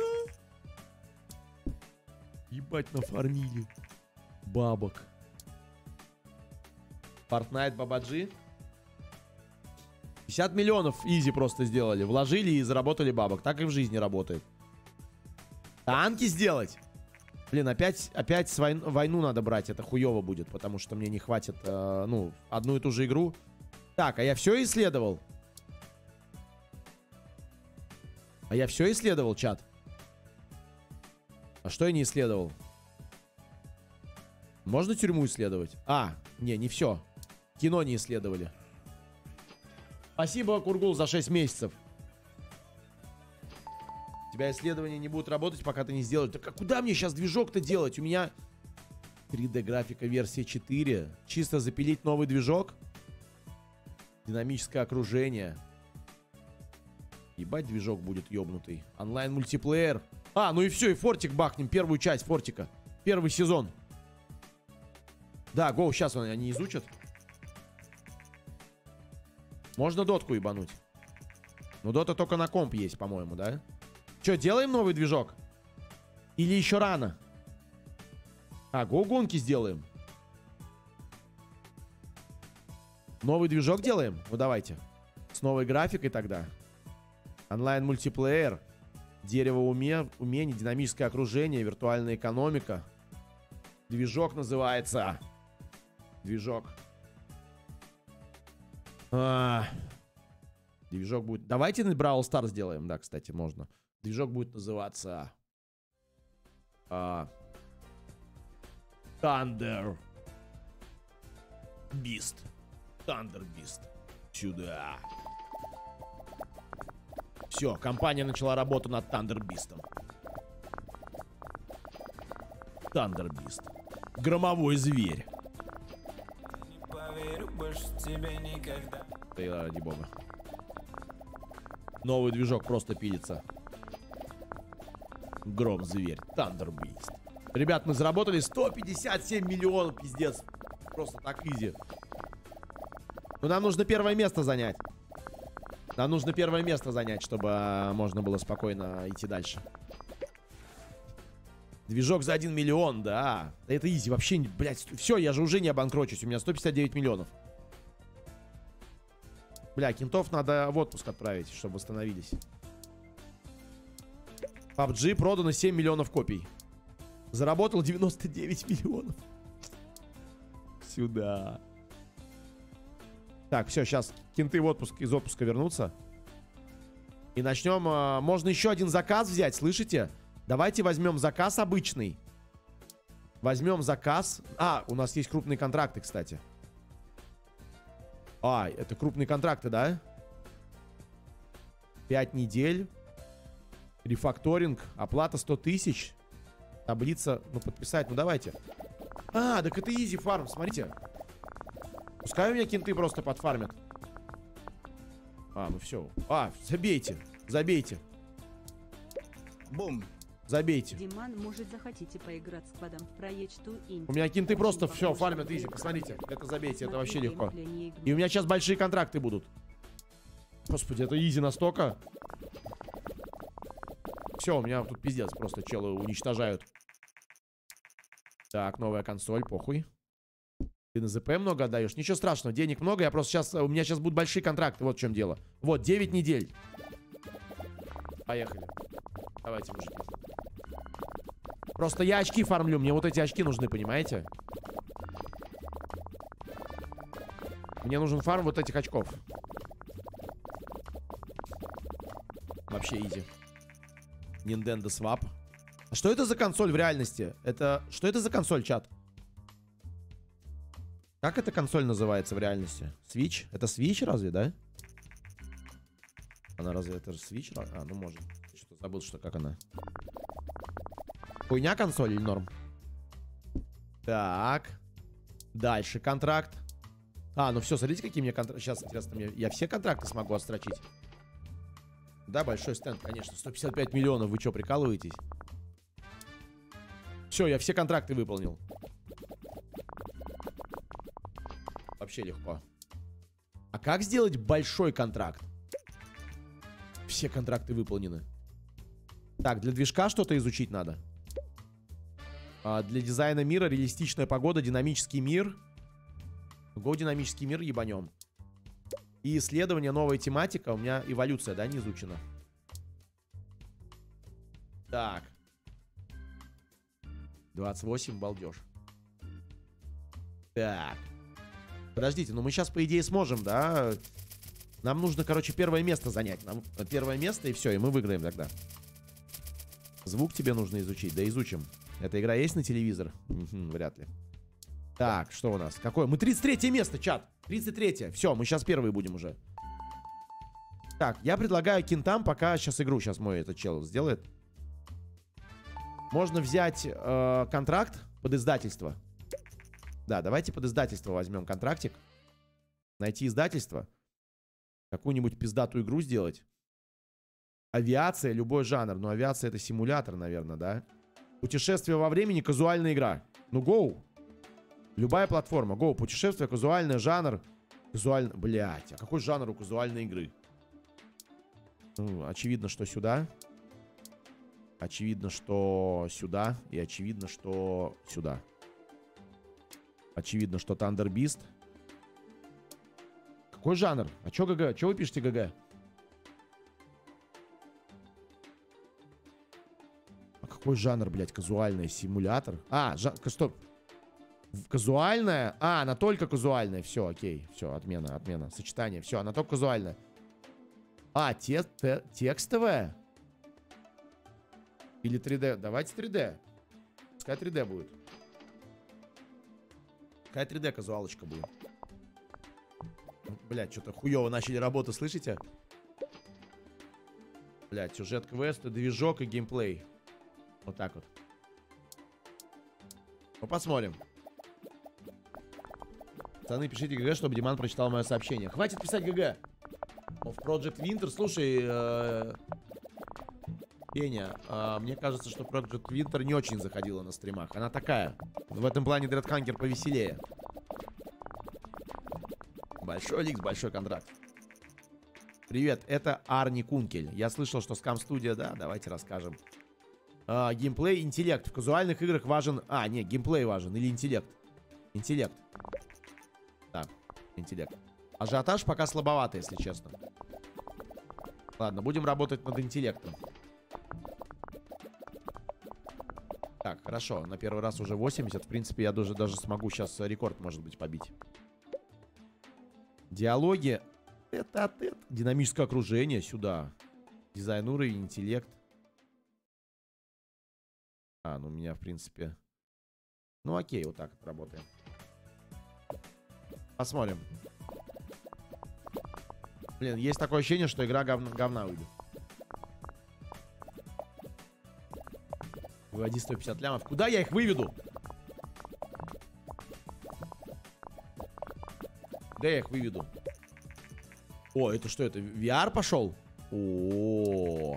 [SPEAKER 1] Ебать, нафармили. Бабок. Fortnite пабг. пятьдесят миллионов изи просто сделали. Вложили и заработали бабок. Так и в жизни работает. Танки сделать? Блин, опять, опять с войн, войну надо брать. Это хуево будет, потому что мне не хватит, э, ну, одну и ту же игру. Так, а я все исследовал? А я все исследовал, чат? А что я не исследовал? Можно тюрьму исследовать? А, не, не все. Кино не исследовали. Спасибо, Кургул, за шесть месяцев. У тебя исследования не будут работать, пока ты не сделаешь. Так а куда мне сейчас движок-то делать? У меня три дэ графика версия четыре. Чисто запилить новый движок. Динамическое окружение. Ебать, движок будет ёбнутый. Онлайн-мультиплеер. А, ну и все, и фортик бахнем. Первую часть фортика. Первый сезон. Да, гоу, сейчас они изучат. Можно дотку ебануть. Ну, Дота только на комп есть, по-моему, да? Че, делаем новый движок? Или еще рано? А, го-гонки сделаем. Новый движок делаем? Ну, давайте. С новой графикой тогда. Онлайн-мультиплеер. Дерево уме... умений, динамическое окружение, виртуальная экономика. Движок называется. Движок. А... Движок будет... Давайте на Brawl Stars сделаем. Да, кстати, можно. Движок будет называться... А... Thunder Beast. Thunder Beast. Сюда. Все, компания начала работу над Thunder Beast. Thunder Beast. Громовой зверь.
[SPEAKER 3] Не поверю больше тебе никогда.
[SPEAKER 1] Да ради бога. Новый движок просто пилится. Гром зверь. Thunder Beast. Ребят, мы заработали сто пятьдесят семь миллионов, пиздец. Просто так изи. Но нам нужно первое место занять. Нам нужно первое место занять, чтобы можно было спокойно идти дальше. Движок за один миллион, да. Да это изи, вообще, блядь, все, я же уже не обанкрочусь. У меня сто пятьдесят девять миллионов. Бля, кентов надо в отпуск отправить, чтобы восстановились. пабг продано семь миллионов копий. Заработал девяносто девять миллионов. Сюда. Так, все, сейчас кенты в отпуск, из отпуска вернутся. И начнем. А, можно еще один заказ взять, слышите? Давайте возьмем заказ обычный. Возьмем заказ. А, у нас есть крупные контракты, кстати. А, это крупные контракты, да? пять недель. Рефакторинг. Оплата сто тысяч. Таблица, ну, подписать, ну, давайте. А, так это изи фарм, смотрите. Пускай у меня кенты просто подфармят. А, ну все. А, забейте, забейте. Бум. Забейте.
[SPEAKER 2] Диман, может, захотите поиграть с квадом в проекту Инт?
[SPEAKER 1] У меня кенты просто все фармят изи, посмотрите. Это забейте, это вообще легко. И у меня сейчас большие контракты будут. Господи, это изи настолько. Все, у меня тут пиздец, просто челы уничтожают. Так, новая консоль, похуй. Ты на ЗП много отдаешь? Ничего страшного, денег много, я просто сейчас... У меня сейчас будут большие контракты, вот в чем дело. Вот, девять недель. Поехали. Давайте, мужики. Просто я очки фармлю, мне вот эти очки нужны, понимаете? Мне нужен фарм вот этих очков. Вообще изи. Nintendo Swap. А что это за консоль в реальности? Это... Что это за консоль, чат? Как эта консоль называется в реальности? Switch? Это Switch разве, да? Она разве это Switch? А, ну может. Что-то забыл, что как она. Хуйня консоль или норм? Так. Дальше контракт. А, ну все, смотрите, какие мне контракты. Сейчас, интересно, мне... я все контракты смогу отстрочить. Да, большой стенд, конечно. сто пятьдесят пять миллионов, вы что, прикалываетесь? Все, я все контракты выполнил. Вообще легко. А как сделать большой контракт? Все контракты выполнены. Так, для движка что-то изучить надо. А, для дизайна мира, реалистичная погода, динамический мир. Го, динамический мир ебанем. И исследование, новая тематика. У меня эволюция, да, не изучена. Так. двадцать восемь, балдеж. Так. Подождите, ну мы сейчас, по идее, сможем, да? Нам нужно, короче, первое место занять. Нам первое место, и все, и мы выиграем тогда. Звук тебе нужно изучить. Да изучим. Эта игра есть на телевизор? Угу, вряд ли. Так, что у нас? Какое? Мы тридцать третье место, чат. тридцать третье. Все, мы сейчас первые будем уже. Так, я предлагаю кентам, пока сейчас игру сейчас мой этот чел сделает. Можно взять э, контракт под издательство. Да, давайте под издательство возьмем контрактик. Найти издательство. Какую-нибудь пиздатую игру сделать. Авиация, любой жанр. Ну, авиация это симулятор, наверное, да? Путешествие во времени, казуальная игра. Ну, гоу. Любая платформа. Гоу, путешествие, казуальный жанр. Казуальный... Блять, а какой жанр у казуальной игры? Ну, очевидно, что сюда. Очевидно, что сюда. И очевидно, что сюда. Очевидно, что Thunder Beast. Какой жанр? А чё ГГ? Чё вы пишете ГГ? А какой жанр, блядь? Казуальный симулятор? А, жа... стоп. Казуальная? А, она только казуальная. Все, окей. Все, отмена, отмена. Сочетание. Все, она только казуальная. А, те, те, текстовая? Или три дэ? Давайте три дэ. Пускай три дэ будет. Пускай три дэ казуалочка будет. Блядь, что-то хуёво начали работу, слышите? Блядь, сюжет квеста, движок и геймплей. Вот так вот. Ну, посмотрим. Пацаны, пишите ГГ, чтобы Диман прочитал мое сообщение. Хватит писать ГГ. В Project Winter, слушай, э, Пеня, э, мне кажется, что Project Winter не очень заходила на стримах. Она такая. В этом плане Dreadhanger повеселее. Большой ликс, большой контракт. Привет, это Арни Кункель. Я слышал, что Scam Studio, да, давайте расскажем. А, геймплей, интеллект. В казуальных играх важен... А, не, геймплей важен или интеллект. Интеллект. Да, интеллект. Ажиотаж пока слабовато, если честно. Ладно, будем работать над интеллектом. Так, хорошо, на первый раз уже восемьдесят. В принципе, я даже, даже смогу сейчас рекорд, может быть, побить. Диалоги. Это от это. Динамическое окружение сюда. Дизайн уровень, интеллект. А, ну у меня, в принципе... Ну окей, вот так вот работаем. Посмотрим. Блин, есть такое ощущение, что игра говна, говна выйдет. Выводи сто пятьдесят лямов. Куда я их выведу? Куда я их выведу? О, это что, это ви ар пошел? О,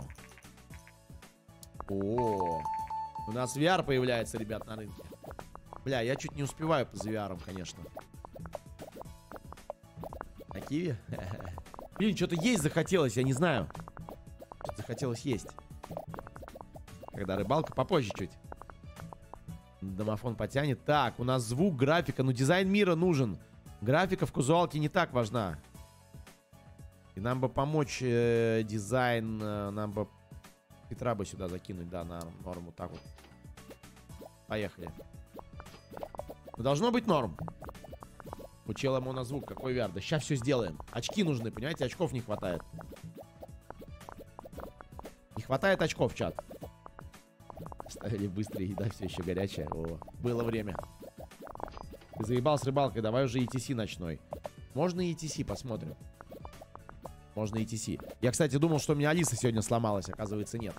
[SPEAKER 1] О, у нас ви ар появляется, ребят, на рынке. Бля, я чуть не успеваю по ви ар, конечно. На Киви? Блин, что-то есть захотелось, я не знаю. Что-то захотелось есть. Когда рыбалка, попозже чуть. Домофон потянет. Так, у нас звук, графика. Ну, дизайн мира нужен. Графика в казуалке не так важна. И нам бы помочь э, дизайн. Э, нам бы Петра бы сюда закинуть, да, на норму. Так вот. Поехали. Ну, должно быть норм. У чела монозвук. Какой ви ар? Да сейчас все сделаем. Очки нужны, понимаете? Очков не хватает. Не хватает очков, чат. Ставили быстрее, еда все еще горячая. О, было время. Ты заебал с рыбалкой, давай уже и ти си ночной. Можно и ти си, посмотрим. Можно и ти си. Я, кстати, думал, что у меня Алиса сегодня сломалась. Оказывается, нет.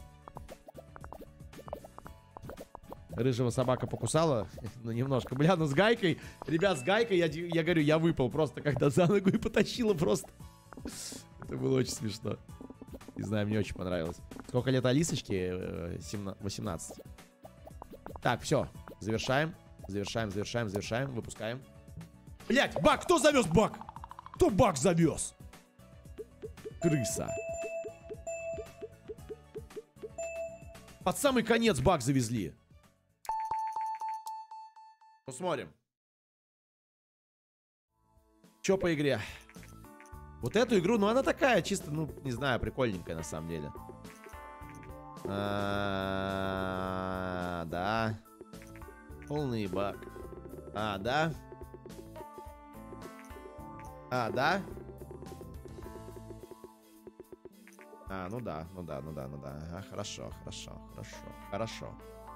[SPEAKER 1] Рыжего собака покусала. Ну, немножко. Бля, ну с гайкой. Ребят, с гайкой, я, я говорю, я выпал просто, когда за ногу и потащила просто. Это было очень смешно. Не знаю, мне очень понравилось. Сколько лет Алисочке? восемнадцать. Так, все. Завершаем. Завершаем, завершаем, завершаем. Выпускаем. Блять, баг! Кто завез баг? Кто баг завез? Крыса. Под самый конец баг завезли. Посмотрим. Че по игре? Вот эту игру, ну она такая, чисто, ну, не знаю, прикольненькая на самом деле. А, да. Полный баг. А, да. А, да. А, ну да, ну да, ну да, ну да. Ага, хорошо, хорошо, хорошо, хорошо.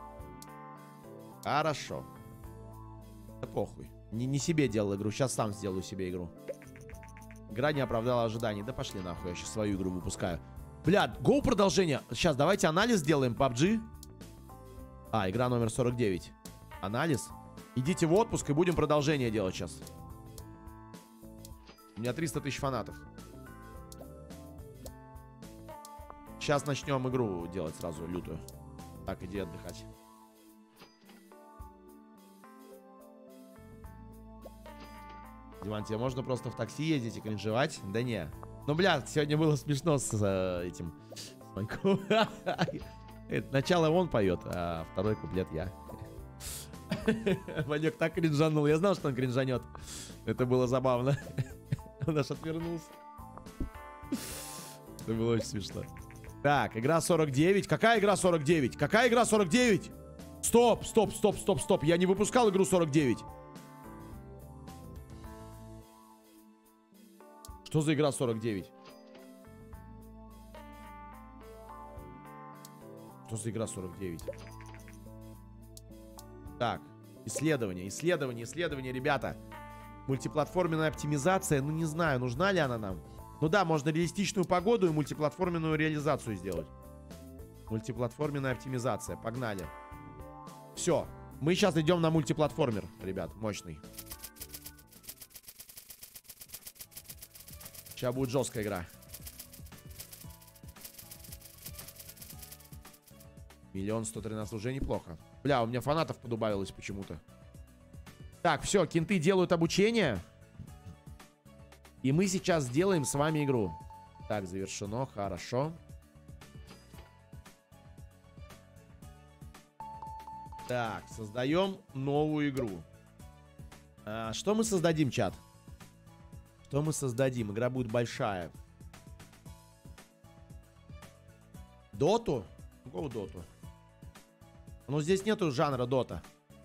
[SPEAKER 1] Хорошо. Да похуй. Не, не себе делал игру, сейчас сам сделаю себе игру. Игра не оправдала ожиданий. Да пошли нахуй, я сейчас свою игру выпускаю. Бля, гоу продолжение. Сейчас давайте анализ сделаем. пабджи. А, игра номер сорок девять. Анализ. Идите в отпуск и будем продолжение делать сейчас. У меня триста тысяч фанатов. Сейчас начнем игру делать сразу лютую. Так, иди отдыхать. Диман, тебе можно просто в такси ездить и кринжевать? Да не. Ну, бля, сегодня было смешно с э, этим. Начало он поет, а второй куплет я. Ванек так кринжанул. Я знал, что он кринжанет. Это было забавно. Он аж отвернулся. Это было очень смешно. Так, игра сорок девять. Какая игра сорок девять? Какая игра сорок девять? Стоп, стоп, стоп, стоп, стоп. Я не выпускал игру сорок девять. Что за игра сорок девять? Что за игра сорок девять? Так, исследование, исследование, исследование, ребята. Мультиплатформенная оптимизация. Ну, не знаю, нужна ли она нам. Ну да, можно реалистичную погоду и мультиплатформенную реализацию сделать. Мультиплатформенная оптимизация. Погнали. Все. Мы сейчас идем на мультиплатформер, ребят. Мощный. Сейчас будет жесткая игра. Миллион сто тринадцать уже неплохо. Бля, у меня фанатов подубавилось почему-то. Так, все, кенты делают обучение. И мы сейчас сделаем с вами игру. Так, завершено, хорошо. Так, создаем новую игру. А, что мы создадим, чат? Что мы создадим? Игра будет большая. Доту? Какого доту? Ну, здесь нету жанра дота.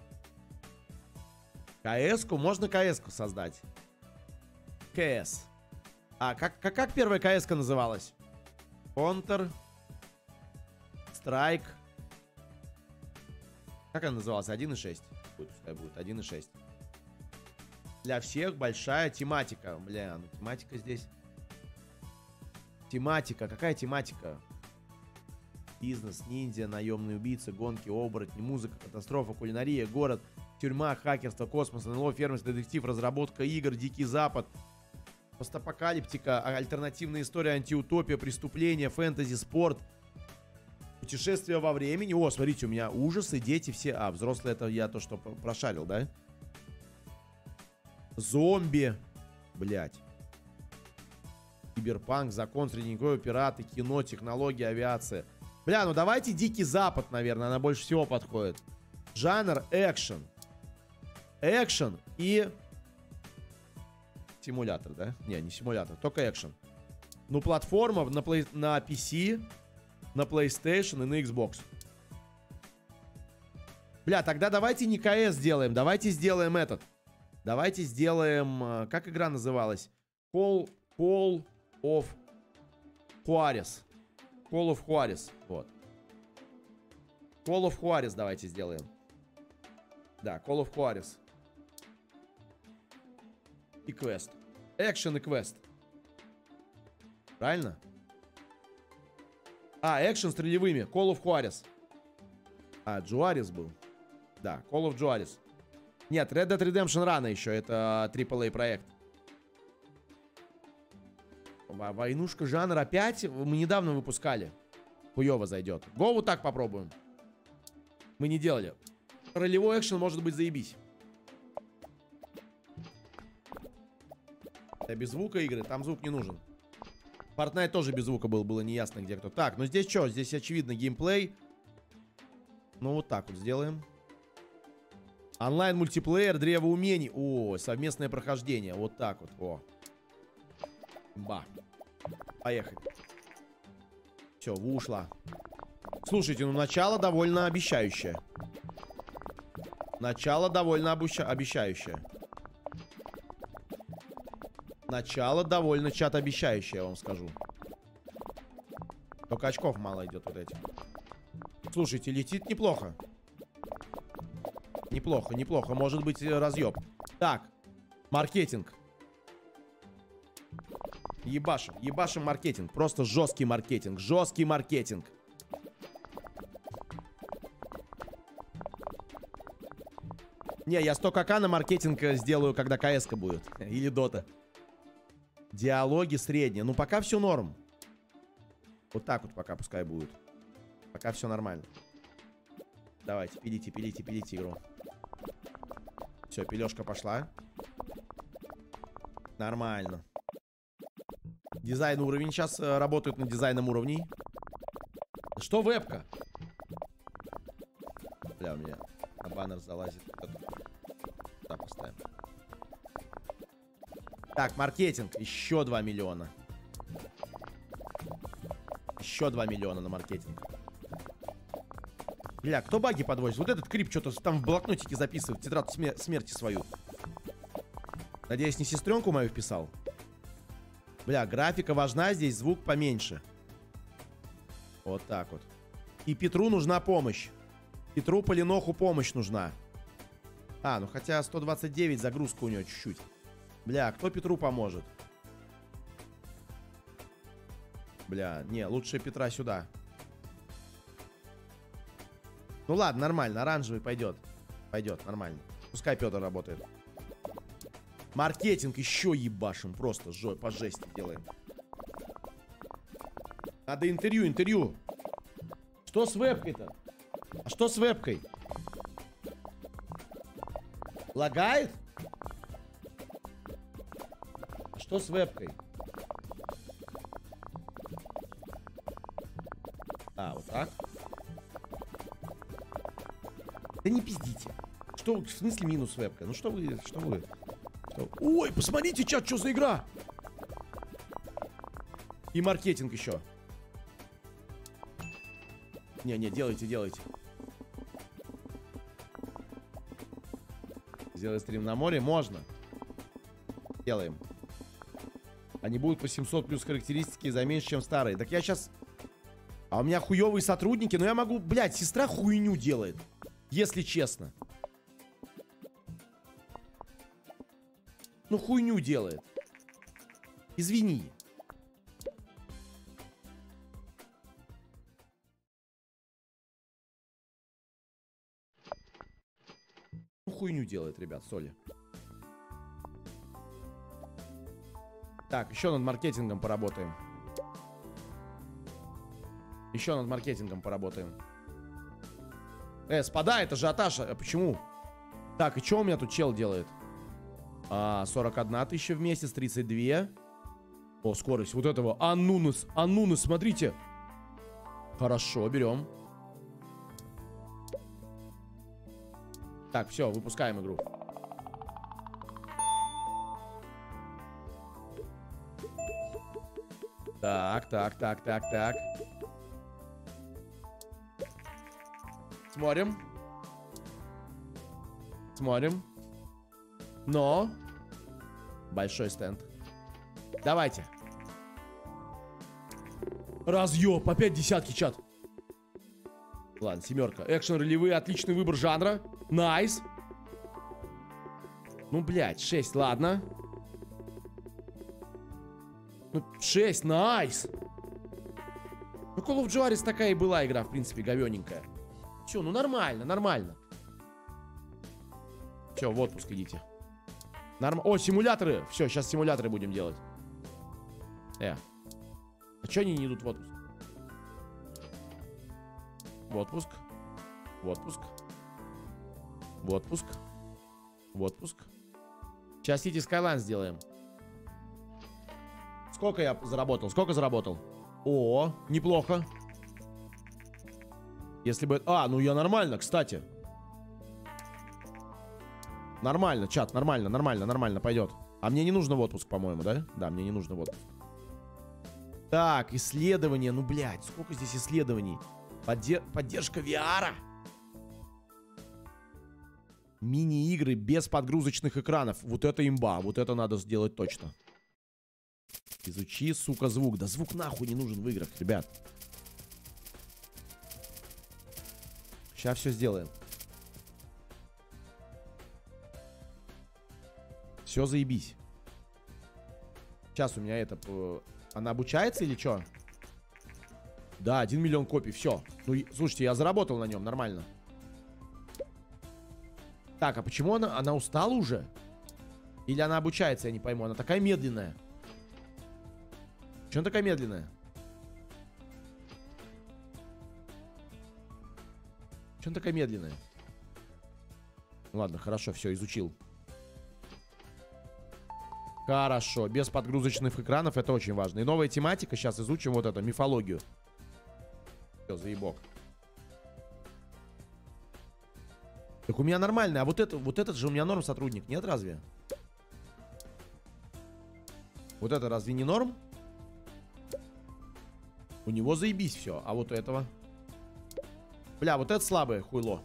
[SPEAKER 1] КС-ку? Можно КС-ку создать. КС. А, как, как, как первая КС-ка называлась? Counter Strike. Как она называлась? один и шесть. Будет, пускай будет. один и шесть. Для всех большая тематика. Бля, ну тематика здесь. Тематика. Какая тематика? Бизнес, ниндзя, наемные убийцы, гонки, оборотни, музыка, катастрофа, кулинария, город, тюрьма, хакерство, космос, НЛО, фермерство, детектив, разработка игр, Дикий Запад, постапокалиптика, альтернативная история, антиутопия, преступления, фэнтези, спорт, путешествия во времени. О, смотрите, у меня ужасы, дети все. А, взрослые, это я то, что прошарил, да? Зомби. Блять. Киберпанк, закон средневековья, пираты, кино, технологии, авиация. Бля, ну давайте Дикий Запад, наверное, она больше всего подходит. Жанр экшен. Экшен и... Симулятор, да? Не, не симулятор, только экшен. Ну, платформа на, плей... на пи си, на PlayStation и на Xbox. Бля, тогда давайте не КС сделаем, давайте сделаем этот. Давайте сделаем... Как игра называлась? Call, Call of Juarez. Call of Juarez. Вот. Call of Juarez давайте сделаем. Да, Call of Juarez. И квест. Экшен и квест. Правильно? А, экшен с ролевыми. Call of Juarez. А, Juarez был. Да, Call of Juarez. Нет, Red Dead Redemption рано еще. Это трипл эй проект. Войнушка жанр опять. Мы недавно выпускали. Хуёво зайдет. Го вот так попробуем. Мы не делали. Ролевой экшен может быть заебись. Это без звука игры. Там звук не нужен. Fortnite тоже без звука был. Было неясно где кто. Так, ну здесь что? Здесь очевидно геймплей. Ну вот так вот сделаем. Онлайн мультиплеер, древо умений. О, совместное прохождение. Вот так вот. О. Ба. Поехали. Все, ушла. Слушайте, ну начало довольно обещающее. Начало довольно обуща... обещающее. Начало довольно чат обещающее, я вам скажу. Только очков мало идет вот этим. Слушайте, летит неплохо. Неплохо, неплохо. Может быть разъеб. Так, маркетинг. Ебашим, ебашим маркетинг. Просто жесткий маркетинг, жесткий маркетинг. Не, я сто ка на маркетинг сделаю, когда КС-ка будет. Или дота. Диалоги средние. Ну, пока все норм. Вот так вот пока пускай будет. Пока все нормально. Давайте, пилите, пилите, пилите игру. Все, пилежка пошла. Нормально. Дизайн уровень. Сейчас э, работают над дизайном уровней. Что вебка? Бля, у меня на баннер залазит. Да, поставим. Так, маркетинг. Еще два миллиона. Еще два миллиона на маркетинг. Бля, кто баги подвозит? Вот этот крип что-то там в блокнотике записывает. Тетрадь смер смерти свою. Надеюсь, не сестренку мою вписал. Бля, графика важна здесь, звук поменьше. Вот так вот. И Петру нужна помощь. Петру Полиноху помощь нужна. А, ну хотя сто двадцать девять загрузка у него чуть-чуть. Бля, кто Петру поможет? Бля, не, лучше Петра сюда. Ну ладно, нормально, оранжевый пойдет. Пойдет, нормально. Пускай Петр работает. Маркетинг еще ебашим. Просто жой, по жести делаем. Надо интервью, интервью. Что с вебкой-то? А что с вебкой? Лагает? А что с вебкой? А, вот так. Да не пиздите. Что, в смысле минус вебка? Ну что вы, что вы? Что? Ой, посмотрите, чат, что за игра? И маркетинг еще. Не-не, делайте, делайте. Сделай стрим на море? Можно. Делаем. Они будут по семьсот плюс характеристики за меньше, чем старые. Так я сейчас... А у меня хуёвые сотрудники, но я могу... Блядь, сестра хуйню делает. Если честно. Ну, хуйню делает. Извини. Ну, хуйню делает, ребят, соли. Так, еще над маркетингом поработаем. Еще над маркетингом поработаем. Э, спадает ажиотаж. А почему? Так, и что у меня тут чел делает? А, сорок одна тысяча в месяц, тридцать две. О, скорость вот этого. Анунус, Анунус, смотрите. Хорошо, берем. Так, все, выпускаем игру. Так, так, так, так, так. Смотрим. Смотрим. Но. Большой стенд. Давайте. Разъеб. Опять десятки, чат. Ладно, семерка. Экшен, ролевые, отличный выбор жанра. Найс. Ну, блядь, шесть, ладно. Ну, шесть, найс. Ну, Call of Juarez такая и была игра, в принципе, говененькая. Че, ну нормально, нормально. Все, в отпуск идите. Норм... О, симуляторы. Все, сейчас симуляторы будем делать. Э. А че они не идут в отпуск? В отпуск. В отпуск. В отпуск. В отпуск. Сейчас City Skylines сделаем. Сколько я заработал? Сколько заработал? О, неплохо. Если бы... А, ну я нормально, кстати. Нормально, чат, нормально, нормально, нормально, пойдет. А мне не нужно в отпуск, по-моему, да? Да, мне не нужно в отпуск. Так, исследование. Ну, блядь, сколько здесь исследований? Поддер... Поддержка ви ар. Мини-игры без подгрузочных экранов. Вот это имба, вот это надо сделать точно. Изучи, сука, звук. Да звук нахуй не нужен в играх, ребят. Сейчас все сделаем. Все заебись. Сейчас у меня это... Она обучается или что? Да, один миллион копий, все. Ну, слушайте, я заработал на нем, нормально. Так, а почему она... Она устала уже? Или она обучается, я не пойму. Она такая медленная. Чего она такая медленная? Чего она такая медленная? Ладно, хорошо, все, изучил. Хорошо, без подгрузочных экранов, это очень важно. И новая тематика, сейчас изучим вот это, мифологию. Все, заебок. Так у меня нормально, а вот, это, вот этот же у меня норм сотрудник, нет разве? Вот это разве не норм? У него заебись все, а вот у этого... Бля, вот это слабое хуйло.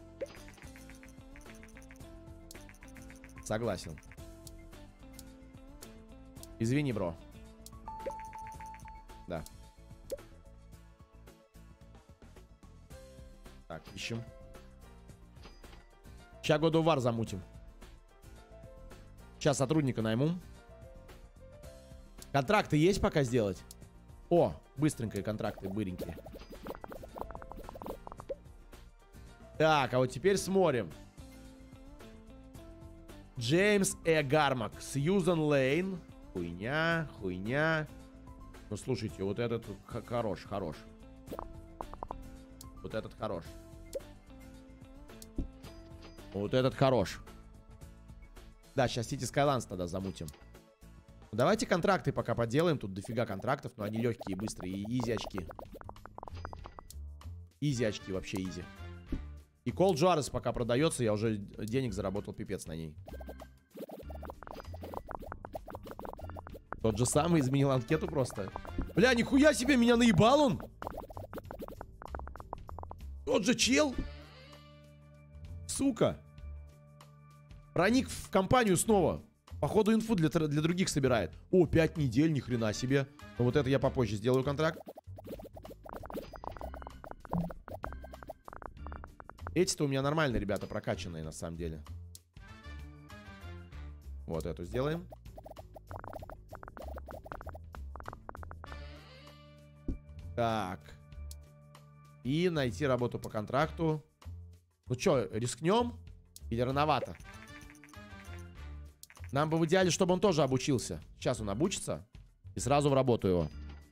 [SPEAKER 1] Согласен. Извини, бро. Да. Так, ищем. Сейчас God of War замутим. Сейчас сотрудника найму. Контракты есть пока сделать? О, быстренькие контракты, быренькие. Так, а вот теперь смотрим. Джеймс Э. Гармак, Сьюзан Лейн. Хуйня, хуйня. Ну, слушайте, вот этот хорош, хорош. Вот этот хорош. Вот этот хорош. Да, сейчас City Skylines тогда замутим. Давайте контракты пока поделаем. Тут дофига контрактов, но они легкие, быстрые. И изи очки. Изи очки, вообще изи. И Cold Juarez пока продается. Я уже денег заработал пипец на ней. Тот же самый изменил анкету просто. Бля, нихуя себе, меня наебал он. Тот же чел. Сука. Проник в компанию снова. Походу инфу для, для других собирает. О, пять недель, ни хрена себе. Но вот это я попозже сделаю контракт. Эти-то у меня нормальные, ребята, прокачанные на самом деле. Вот эту сделаем. Так. И найти работу по контракту. Ну что, рискнем? Или рановато? Нам бы в идеале, чтобы он тоже обучился. Сейчас он обучится. И сразу в работу его.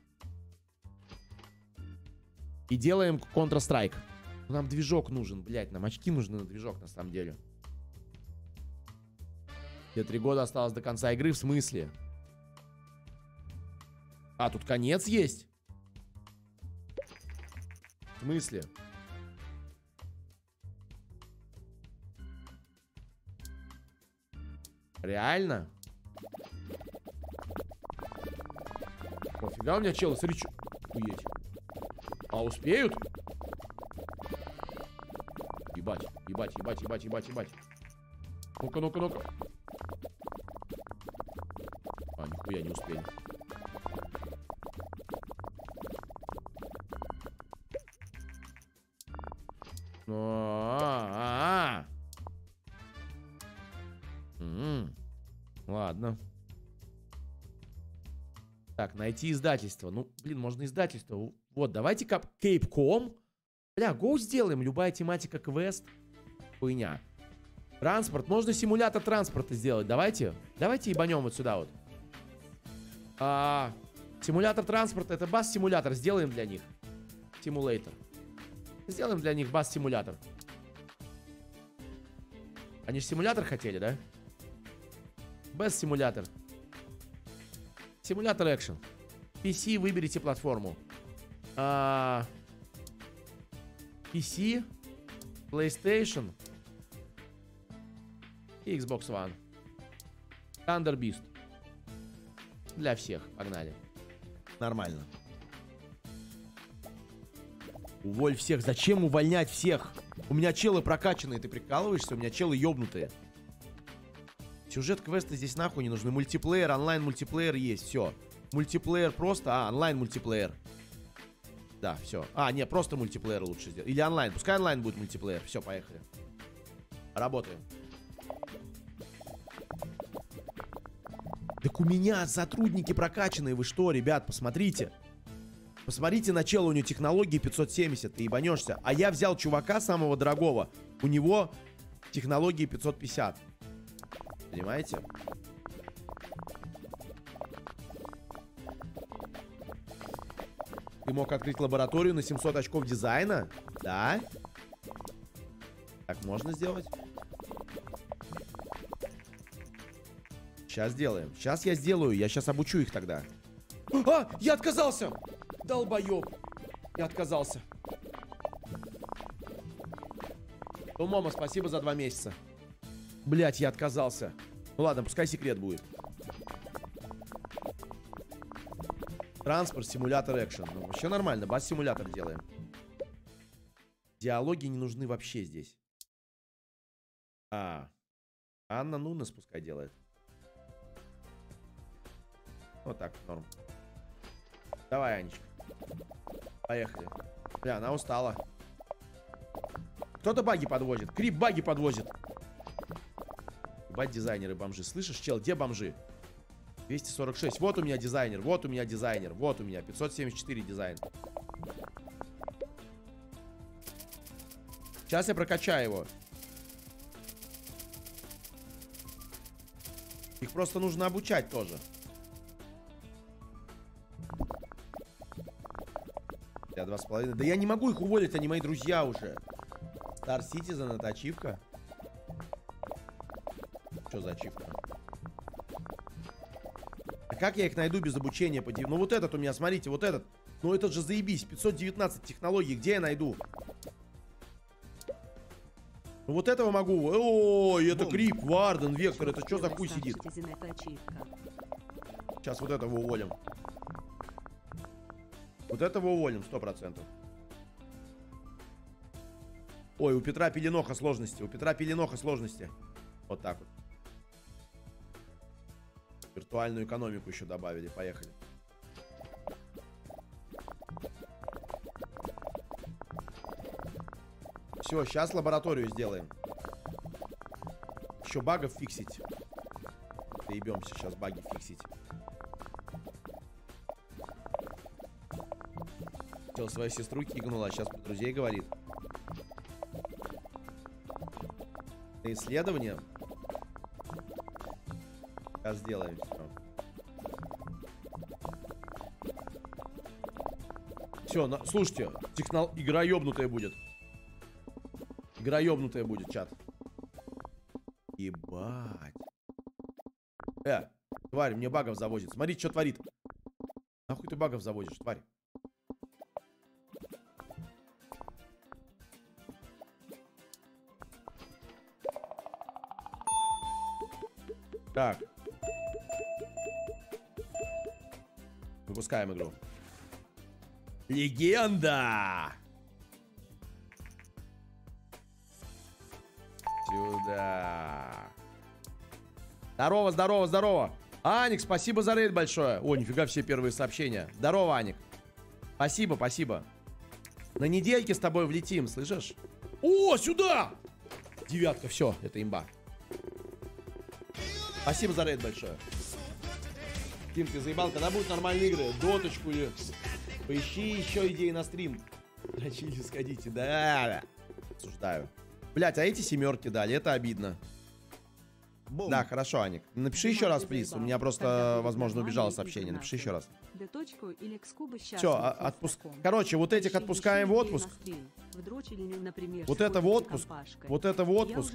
[SPEAKER 1] И делаем Counter-Strike. Нам движок нужен, блядь. Нам очки нужны на движок, на самом деле. Где три года осталось до конца игры. В смысле? А, тут конец есть? В смысле? Реально? Офига у меня челы, смотри, что... Уедь. А успеют? Ебать, ебать, ебать, ебать, ебать, ебать. Ну-ка, ну-ка, ну-ка. А, нихуя не успели. А-а-а. М-м. Ладно. Так, найти издательство. Ну, блин, можно издательство. Вот, давайте Capcom. Бля, Go сделаем. Любая тематика квест. Хуйня. Транспорт. Можно симулятор транспорта сделать. Давайте. Давайте ебанем вот сюда вот. А, симулятор транспорта. Это бас-симулятор. Сделаем для них. Симулятор. Сделаем для них бас-симулятор. Они же симулятор хотели, да? Бас-симулятор. Симулятор экшен. пи си, выберите платформу. А, пи си, PlayStation и Xbox One. Thunder Beast. Для всех. Погнали. Нормально. Уволь всех. Зачем увольнять всех? У меня челы прокачанные. Ты прикалываешься? У меня челы ёбнутые. Сюжет, квесты здесь нахуй не нужны. Мультиплеер, онлайн-мультиплеер есть. Все. Мультиплеер просто. А, онлайн-мультиплеер. Да, все. А, не, просто мультиплеер лучше сделать. Или онлайн. Пускай онлайн будет мультиплеер. Все, поехали. Работаем. Так у меня сотрудники прокачанные. Вы что, ребят, посмотрите. Посмотрите на чело, у него технологии пятьсот семьдесят. Ты ебанешься. А я взял чувака самого дорогого. У него технологии пятьсот пятьдесят. Понимаете? Ты мог открыть лабораторию на семьсот очков дизайна? Да? Так можно сделать? Сейчас сделаем. Сейчас я сделаю. Я сейчас обучу их тогда. А, я отказался! Долбоёб. Я отказался. Умома, спасибо за два месяца. Блять, я отказался. Ну ладно, пускай секрет будет. Транспорт, симулятор, экшен. Ну, вообще нормально, бас-симулятор делаем. Диалоги не нужны вообще здесь. А, Анна Нунес пускай делает. Вот так, норм. Давай, Анечка. Поехали. Бля, она устала. Кто-то баги подвозит. Крип баги подвозит. Ебать, дизайнеры бомжи. Слышишь, чел, где бомжи? двести сорок шесть. Вот у меня дизайнер. Вот у меня дизайнер. Вот у меня пятьсот семьдесят четыре дизайн. Сейчас я прокачаю его. Их просто нужно обучать тоже. Я два с половиной. Да я не могу их уволить, они мои друзья уже. Star Citizen, это ачивка. Что за ачивка? А как я их найду без обучения? Ну вот этот у меня, смотрите, вот этот. Ну этот же заебись, пятьсот девятнадцать технологий, где я найду? Ну вот этого могу. Ой, это Крип, Варден, Вектор, это что за хуй сидит? Сейчас вот этого уволим. Вот этого уволим, сто процентов. Ой, у Петра Пеленоха сложности. У Петра Пеленоха сложности. Вот так вот. Виртуальную экономику еще добавили. Поехали. Все, сейчас лабораторию сделаем. Еще багов фиксить. Доебемся сейчас баги фиксить. Хотел свою сестру кикнула, а сейчас про друзей говорит. На исследование. Сейчас сделаем все. Все, на... слушайте, технол... игра ёбнутая будет. Игра ёбнутая будет, чат. Ебать. Э, тварь, мне багов завозит. Смотрите, что творит. Нахуй ты багов завозишь, тварь. Так. Выпускаем игру. Легенда! Сюда. Здорово, здорово, здорово. Аник, спасибо за рейд большое. О, нифига, все первые сообщения. Здорово, Аник. Спасибо, спасибо. На недельке с тобой влетим, слышишь? О, сюда! Девятка, все, это имба. Спасибо за рейд большое. Тим, ты заебал, когда будут нормальные игры? Доточку или... Поищи еще идеи на стрим. На чили сходите, да. Осуждаю. Блять, а эти семерки дали, это обидно. Бум. Да, хорошо, Аник. Напиши еще раз, плиз. У меня просто, возможно, убежало сообщение. Напиши еще раз. Все, отпуск. Короче, вот этих отпускаем в отпуск. Вот это в отпуск. Вот это в отпуск.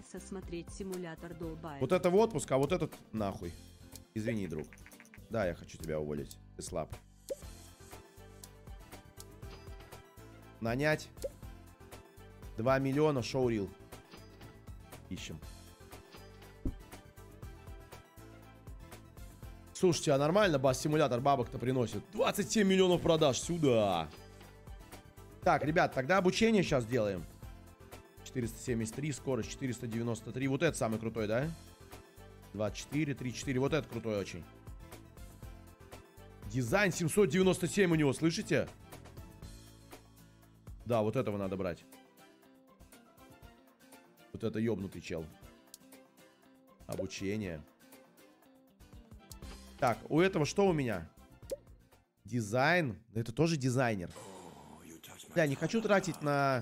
[SPEAKER 1] Вот это в отпуск, а вот этот нахуй. Извини, друг. Да, я хочу тебя уволить. Ты слаб. Нанять. два миллиона шоурил. Ищем. Слушайте, а нормально бас-симулятор бабок-то приносит? двадцать семь миллионов продаж. Сюда. Так, ребят, тогда обучение сейчас делаем. четыреста семьдесят три, скорость четыреста девяносто три. Вот это самый крутой, да? двадцать четыре, тридцать четыре. Вот это крутой очень. Дизайн семьсот девяносто семь у него, слышите? Да, вот этого надо брать. Вот это ёбнутый чел. Обучение. Так, у этого что у меня? Дизайн. Это тоже дизайнер. Да, не хочу тратить на...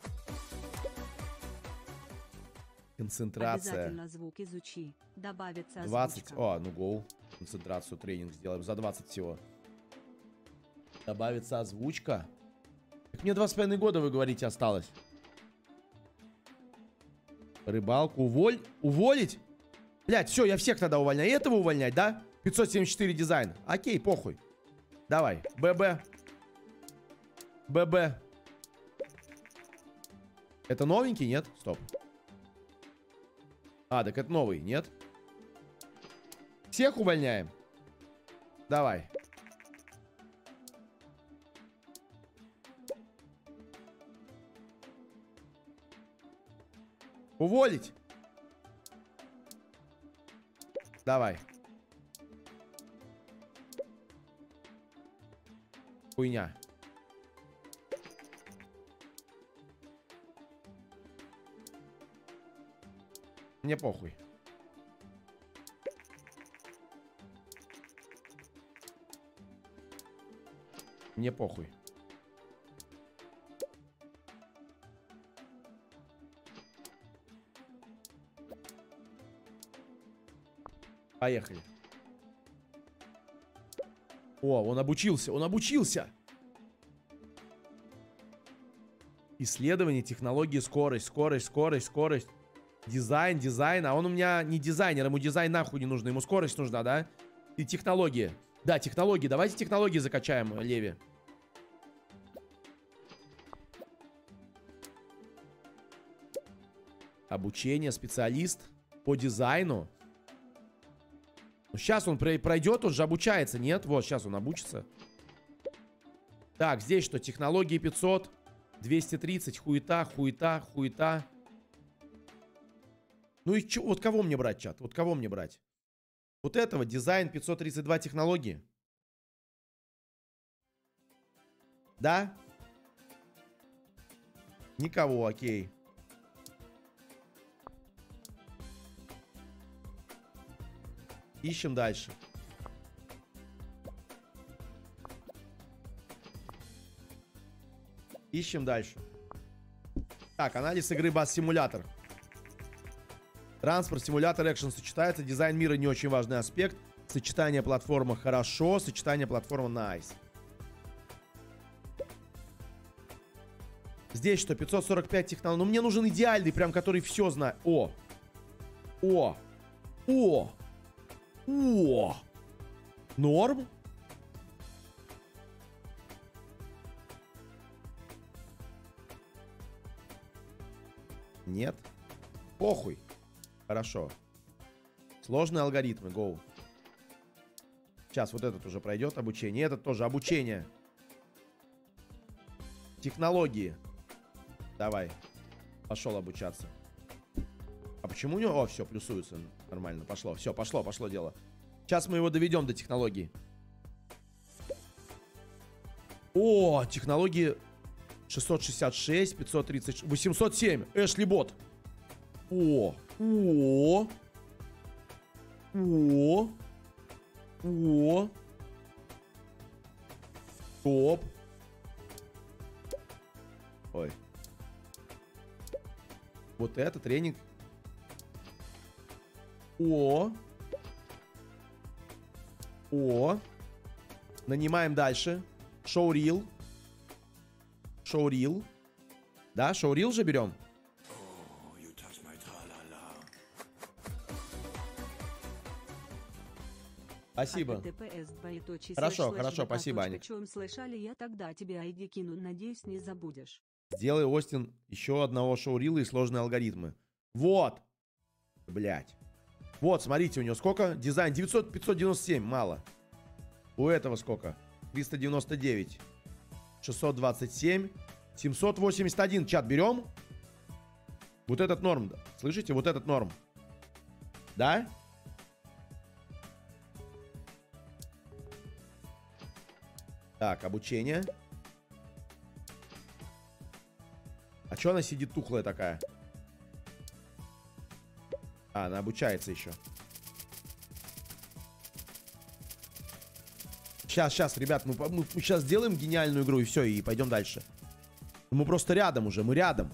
[SPEAKER 1] Концентрация.
[SPEAKER 2] Обязательно звук изучи. Добавится
[SPEAKER 1] двадцать.
[SPEAKER 2] озвучка.
[SPEAKER 1] О, ну гоу. Концентрацию, тренинг сделаем. За двадцать всего. Добавится озвучка. Так мне два с половиной года, вы говорите, осталось. Рыбалку уволь... Уволить? Блядь, все, я всех тогда увольняю. И этого увольнять, да? пятьсот семьдесят четыре дизайн. Окей, похуй. Давай. ББ. ББ. Это новенький, нет? Стоп. А, так это новый, нет? Всех увольняем. Давай. Уволить. Давай. Хуйня. Мне похуй. Мне похуй. Поехали. О, он обучился, он обучился. Исследование, технологии, скорость, скорость, скорость, скорость. Дизайн, дизайн. А он у меня не дизайнер, ему дизайн нахуй не нужно, ему скорость нужна, да? И технологии. Да, технологии. Давайте технологии закачаем, Леви. Обучение, специалист по дизайну. Ну, сейчас он пройдет, он же обучается, нет? Вот, сейчас он обучится. Так, здесь что? Технологии пятьсот, двести тридцать, хуета, хуета, хуета. Ну и чё, вот кого мне брать, чат? Вот кого мне брать? Вот этого, дизайн пятьсот тридцать два технологии. Да? Никого, окей. Ищем дальше. Ищем дальше. Так, анализ игры Бас-симулятор. Транспорт, симулятор, экшен сочетается. Дизайн мира не очень важный аспект. Сочетание платформы хорошо. Сочетание платформы nice. Здесь что? пятьсот сорок пять технологий. Ну мне нужен идеальный, прям который все знает. О! О! О! О! Норм? Нет? Похуй. Хорошо. Сложные алгоритмы. Go. Сейчас вот этот уже пройдет обучение. Этот тоже обучение. Технологии. Давай. Пошел обучаться. А почему у него... О, все, плюсуется. Нормально, пошло. Все, пошло, пошло дело. Сейчас мы его доведем до технологии. О, технологии шестьсот шестьдесят шесть, пятьсот тридцать, восемьсот семь. Эшли Бот. О, о, о, о. Топ. Ой. Вот это тренинг. О. О. Нанимаем дальше. Шоурил. Шоурил. Да, шоурил же берем. Спасибо. Хорошо, хорошо, спасибо, Аня.
[SPEAKER 2] Слышали, я тогда тебе ай ди кину, надеюсь, не забудешь.
[SPEAKER 1] Сделай, Остин, еще одного шоурила и сложные алгоритмы. Вот. Блять. Вот, смотрите, у него сколько? Дизайн девятьсот, пятьсот девяносто семь, мало. У этого сколько? триста девяносто девять. шестьсот двадцать семь. семьсот восемьдесят один. Чат берем? Вот этот норм. Слышите? Вот этот норм. Да? Так, обучение. А что она сидит тухлая такая? А, она обучается еще. Сейчас, сейчас, ребят, мы, мы, мы сейчас сделаем гениальную игру и все, и пойдем дальше. Мы просто рядом уже, мы рядом.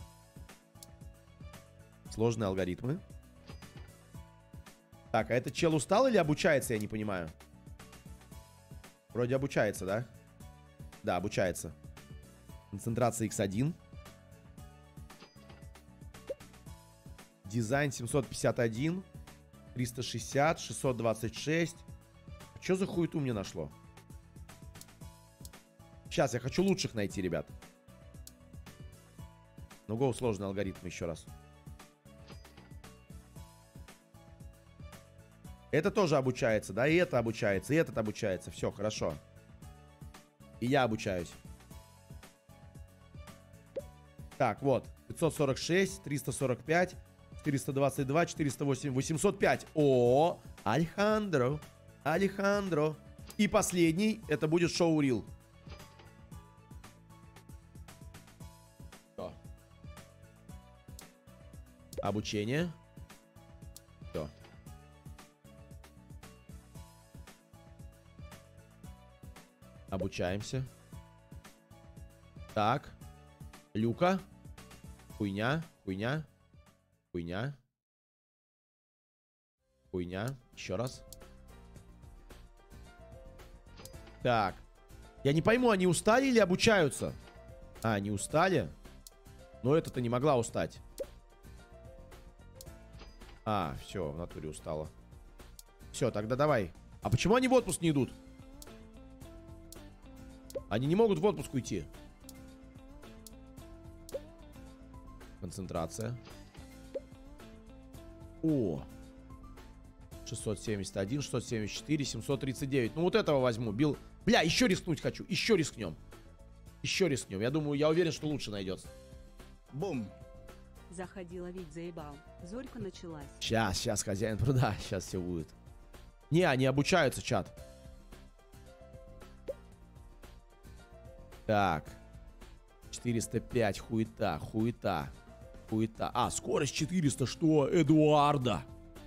[SPEAKER 1] Сложные алгоритмы. Так, а этот чел устал или обучается, я не понимаю. Вроде обучается, да? Да, обучается. Концентрация икс один. Дизайн семьсот пятьдесят один. триста шестьдесят, шестьсот двадцать шесть. Что за хуету мне нашло? Сейчас, я хочу лучших найти, ребят. Ну, гоу, сложный алгоритм еще раз. Это тоже обучается, да, и это обучается, и этот обучается. Все, хорошо. И я обучаюсь. Так, вот. пятьсот сорок шесть, триста сорок пять, четыреста двадцать два, четыреста восемь, восемьсот пять. О, Алехандро. Алехандро. И последний, это будет шоу Рил. Все. Обучение. Все. Обучаемся. Так. Люка. Хуйня. Хуйня. Хуйня. Хуйня. Еще раз. Так. Я не пойму, они устали или обучаются? А, они устали? Но эта-то не могла устать. А, все, в натуре устала. Все, тогда давай. А почему они в отпуск не идут? Они не могут в отпуск уйти. Концентрация. О. шестьсот семьдесят один, шестьсот семьдесят четыре, семьсот тридцать девять. Ну вот этого возьму. Бил. Бля, еще рискнуть хочу. Еще рискнем. Еще рискнем. Я думаю, я уверен, что лучше найдется. Бум.
[SPEAKER 2] Заходи ловить, заебал. Зорька началась.
[SPEAKER 1] Сейчас, сейчас, хозяин пруда. Сейчас все будет. Не, они обучаются, чат. Так. четыреста пять, хуета, хуета, хуета. А, скорость четыреста, что? Эдуарда.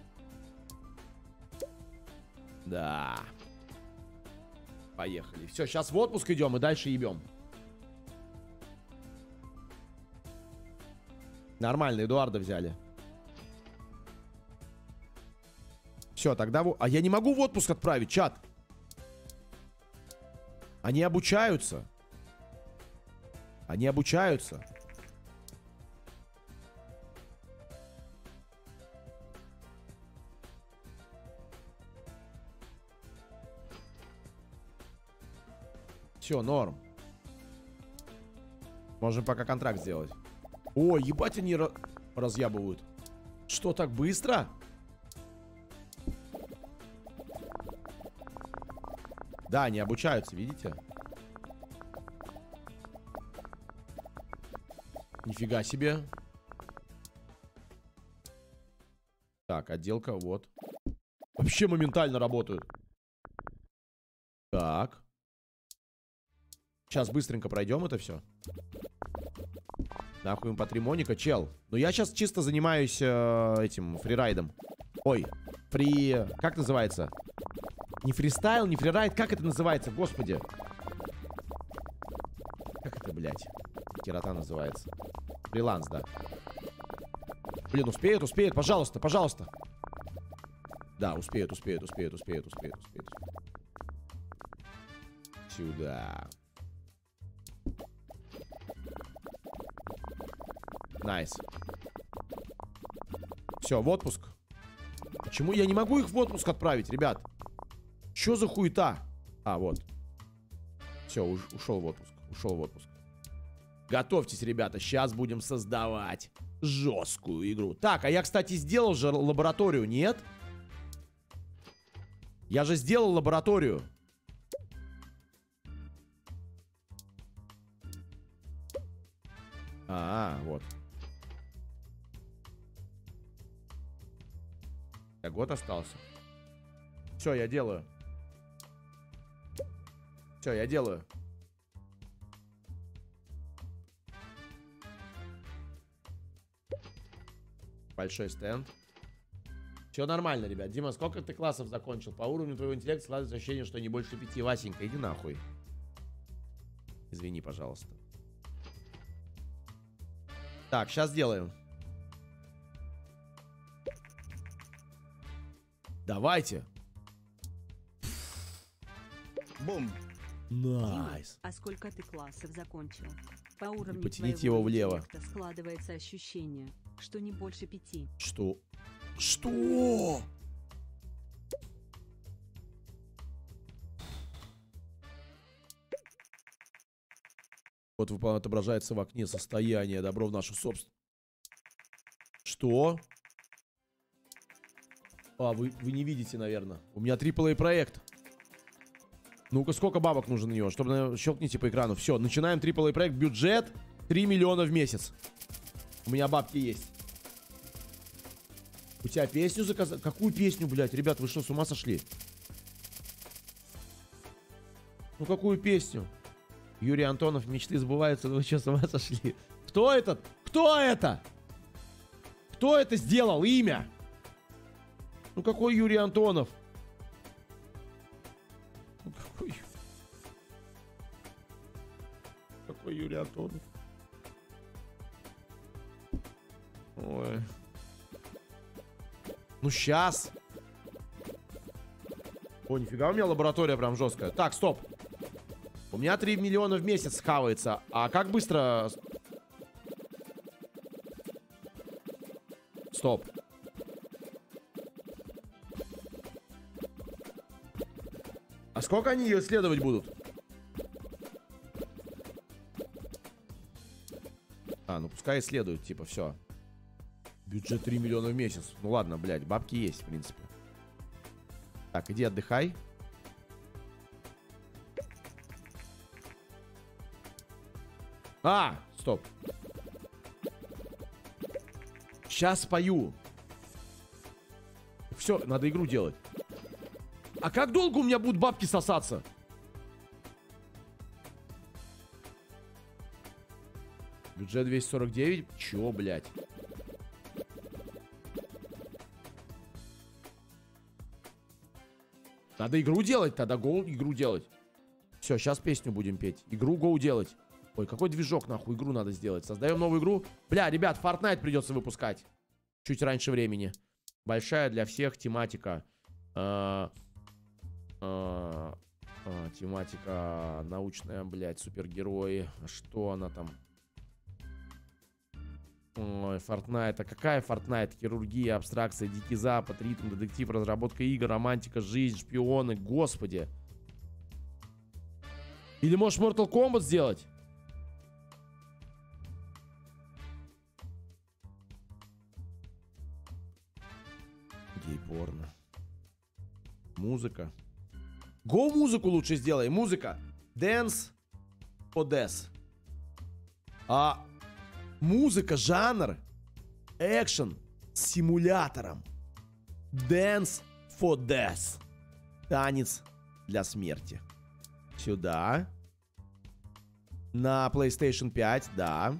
[SPEAKER 1] Да. Поехали. Все, сейчас в отпуск идем и дальше ебем. Нормально, Эдуарда взяли. Все, тогда... А я не могу в отпуск отправить, чат. Они обучаются. Они обучаются. Все, норм. Можем пока контракт сделать. О, ебать, они ra- разъябывают. Что, так быстро? Да, они обучаются, видите? Нифига себе. Так, отделка, вот. Вообще моментально работают. Так. Сейчас быстренько пройдем это все. Нахуй им патримоника, чел. Но я сейчас чисто занимаюсь э, этим фрирайдом. Ой, фри... Как называется? Не фристайл, не фрирайд. Как это называется, господи? Как это, блядь? Кирота называется. Фриланс, да. Блин, успеют, успеют, пожалуйста, пожалуйста. Да, успеют, успеют, успеют, успеют, успеют, успеют. Сюда. Найс. Все, в отпуск. Почему я не могу их в отпуск отправить, ребят? Что за хуета? А, вот. Все, уж, ушел в отпуск. Ушел в отпуск. Готовьтесь, ребята. Сейчас будем создавать жесткую игру. Так, а я, кстати, сделал же лабораторию, нет? Я же сделал лабораторию. А, вот. Так, год остался. Все, я делаю. Все, я делаю. Большой стенд. Все нормально, ребят. Дима, сколько ты классов закончил? По уровню твоего интеллекта складывается ощущение, что не больше пяти. Васенька, иди нахуй. Извини, пожалуйста. Так, сейчас сделаем. Давайте. Бум. Найс.
[SPEAKER 2] А сколько ты классов закончил? По уровню
[SPEAKER 1] потяните его влево.
[SPEAKER 2] Складывается ощущение, что не больше пяти.
[SPEAKER 1] Что? Что? Вот выполнение отображается в окне состояние. Добро в нашу собственность. Что? А, вы, вы не видите, наверное. У меня трипл эй проект. Ну-ка, сколько бабок нужно на него? Чтобы наверное, щелкните по экрану. Все, начинаем трипл эй проект. Бюджет три миллиона в месяц. У меня бабки есть. У тебя песню заказать? Какую песню, блядь? Ребят, вы что, с ума сошли? Ну, какую песню? Юрий Антонов, мечты сбываются, вы что, с ума сошли? Кто этот? Кто это? Кто это сделал? Имя? Ну, какой Юрий Антонов? Ну, какой... Какой Юрий Антонов? Ой... Ну, сейчас. О, нифига, у меня лаборатория прям жесткая. Так, стоп. У меня три миллиона в месяц хавается. А как быстро... Стоп. А сколько они ее исследовать будут? А, ну пускай исследуют, типа, все. Бюджет три миллиона в месяц. Ну ладно, блядь, бабки есть, в принципе. Так, иди отдыхай. А, стоп. Сейчас спою. Все, надо игру делать. А как долго у меня будут бабки сосаться? Бюджет двести сорок девять. Чё, блядь? Надо игру делать, тогда гоу игру делать. Все, сейчас песню будем петь. Игру гоу делать. Ой, какой движок, нахуй, игру надо сделать. Создаем новую игру. Бля, ребят, Fortnite придется выпускать. Чуть раньше времени. Большая для всех тематика. А, а, а, тематика научная, блядь, супергерои. А что она там? Ой, Fortnite. А какая Fortnite? Хирургия, абстракция, Дикий Запад, ритм, детектив, разработка игр, романтика, жизнь, шпионы. Господи. Или можешь Mortal Kombat сделать? Гей-порно. Музыка. Го музыку лучше сделай. Музыка. Dance for Death. А... Музыка, жанр, экшен с симулятором. Dance for Death. Танец для смерти. Сюда. На PlayStation пять, да.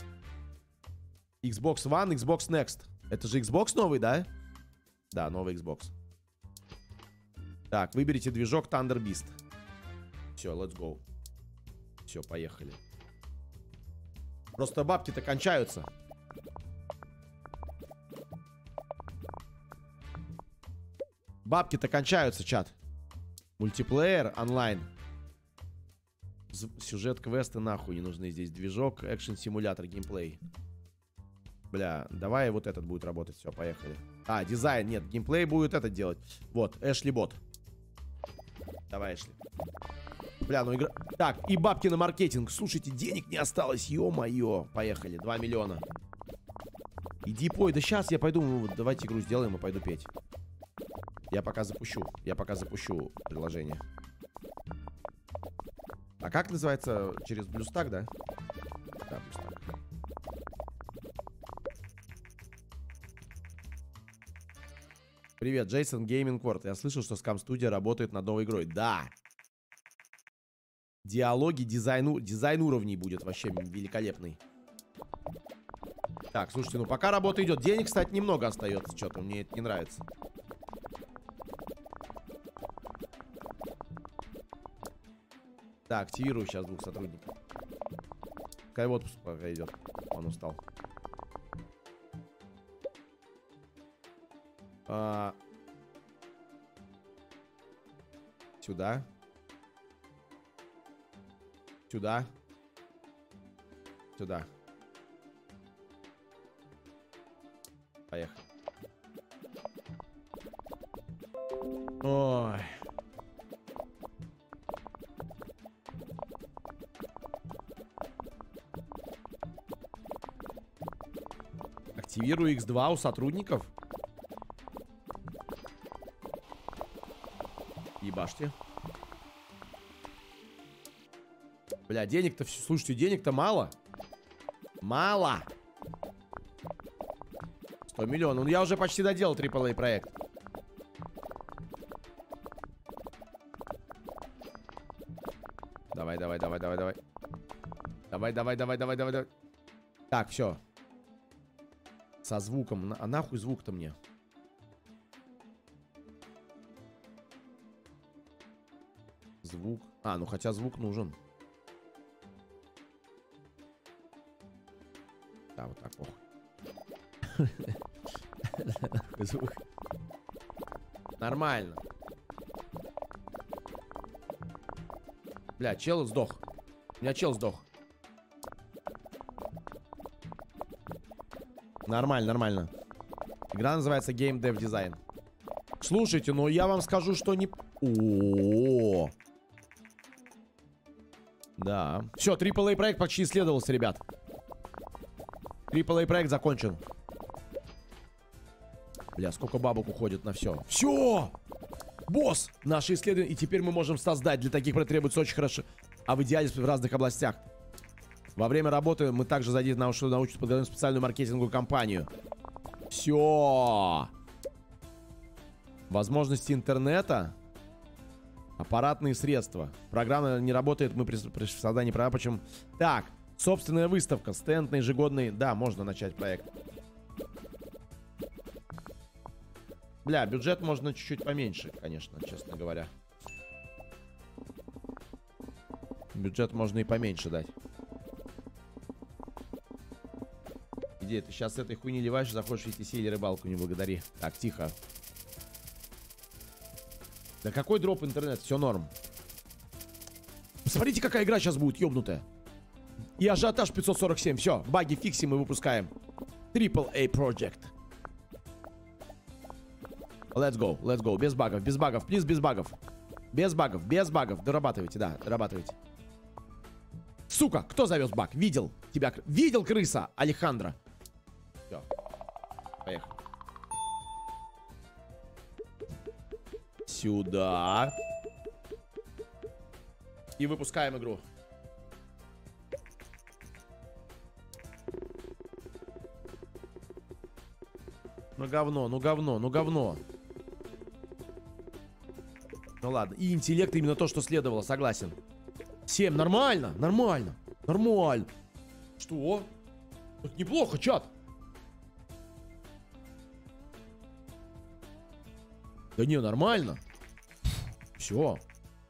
[SPEAKER 1] Xbox One, Xbox Next. Это же Xbox новый, да? Да, новый Xbox. Так, выберите движок Thunder Beast. Все, let's go. Все, поехали. Просто бабки-то кончаются. Бабки-то кончаются, чат. Мультиплеер, онлайн. Сюжет, квесты нахуй не нужны здесь. Движок, экшен-симулятор, геймплей. Бля, давай вот этот будет работать. Все, поехали. А, дизайн, нет, геймплей будет этот делать. Вот, Эшли Бот. Давай, Эшли. Бля, ну игра... Так, и бабки на маркетинг. Слушайте, денег не осталось, ё-моё. Поехали, два миллиона. Иди пой, да сейчас я пойду. Ну, давайте игру сделаем и пойду петь. Я пока запущу. Я пока запущу приложение. А как называется? Через Блюстак, да? Да, Блюстак. Привет, Джейсон Гейминг Корт. Я слышал, что Scam Studio работает над новой игрой. Да. Диалоги, дизайн, дизайн уровней будет вообще великолепный. Так, слушайте, ну пока работа идет. Денег, кстати, немного остается. Что-то мне это не нравится. Так, активирую сейчас двух сотрудников. Пускай в отпуск пока идет. Он устал. А... Сюда. Сюда. Сюда. Поехали. Ой. Активирую икс два у сотрудников. Ебашьте. Бля, денег-то, слушайте, денег-то мало. Мало. сто миллионов. Ну, я уже почти доделал трипл эй проект. Давай, давай, давай, давай, давай. Давай, давай, давай, давай, давай, давай. Так, все. Со звуком. А нахуй звук-то мне? Звук. А, ну хотя звук нужен. Да, вот так, похуй. Звук. Нормально. Бля, чел сдох. У меня чел сдох. Нормально, нормально. Игра называется Game Dev Design. Слушайте, ну я вам скажу, что не... О-о-о. Да. Все, трипл эй проект почти исследовался, ребят. трипл эй проект закончен. Бля, сколько бабок уходит на все. Все! Босс! Наши исследования. И теперь мы можем создать. Для таких потребуется очень хорошо. А в идеале в разных областях. Во время работы мы также задействуем нашу научную подготовить специальную маркетинговую кампанию. Все! Возможности интернета. Аппаратные средства. Программа не работает, мы при, при создании программы. Почему? Так, собственная выставка. Стенд на ежегодный. Да, можно начать проект. Бля, бюджет можно чуть-чуть поменьше, конечно, честно говоря. Бюджет можно и поменьше дать. Где ты сейчас с этой хуйни ливаешь, заходишь в и ти си или рыбалку, не благодари. Так, тихо. Да какой дроп интернет? Все норм. Посмотрите, какая игра сейчас будет, ёбнутая. И ажиотаж пятьсот сорок семь. Все, баги фиксим и выпускаем. трипл эй Project. Let's go, let's go. Без багов, без багов, плиз, без багов. Без багов, без багов. Дорабатывайте, да, дорабатывайте. Сука, кто завез баг? Видел тебя. Видел, крыса, Алехандро. Все, поехали. Сюда. И выпускаем игру. Ну говно, ну говно, ну говно. Ну ладно. И интеллект именно то, что следовало, согласен. семь, нормально, нормально, нормально. Что? Это неплохо, чат. Да не, нормально. Все.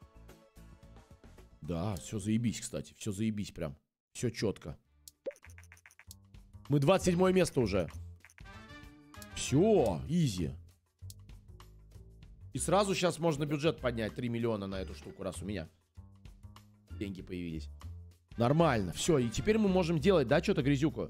[SPEAKER 1] Да, все заебись, кстати. Все заебись прям. Все четко. Мы двадцать седьмое место уже. Все, изи. И сразу сейчас можно бюджет поднять. три миллиона на эту штуку, раз у меня деньги появились. Нормально, все. И теперь мы можем делать, да, что-то грязюку.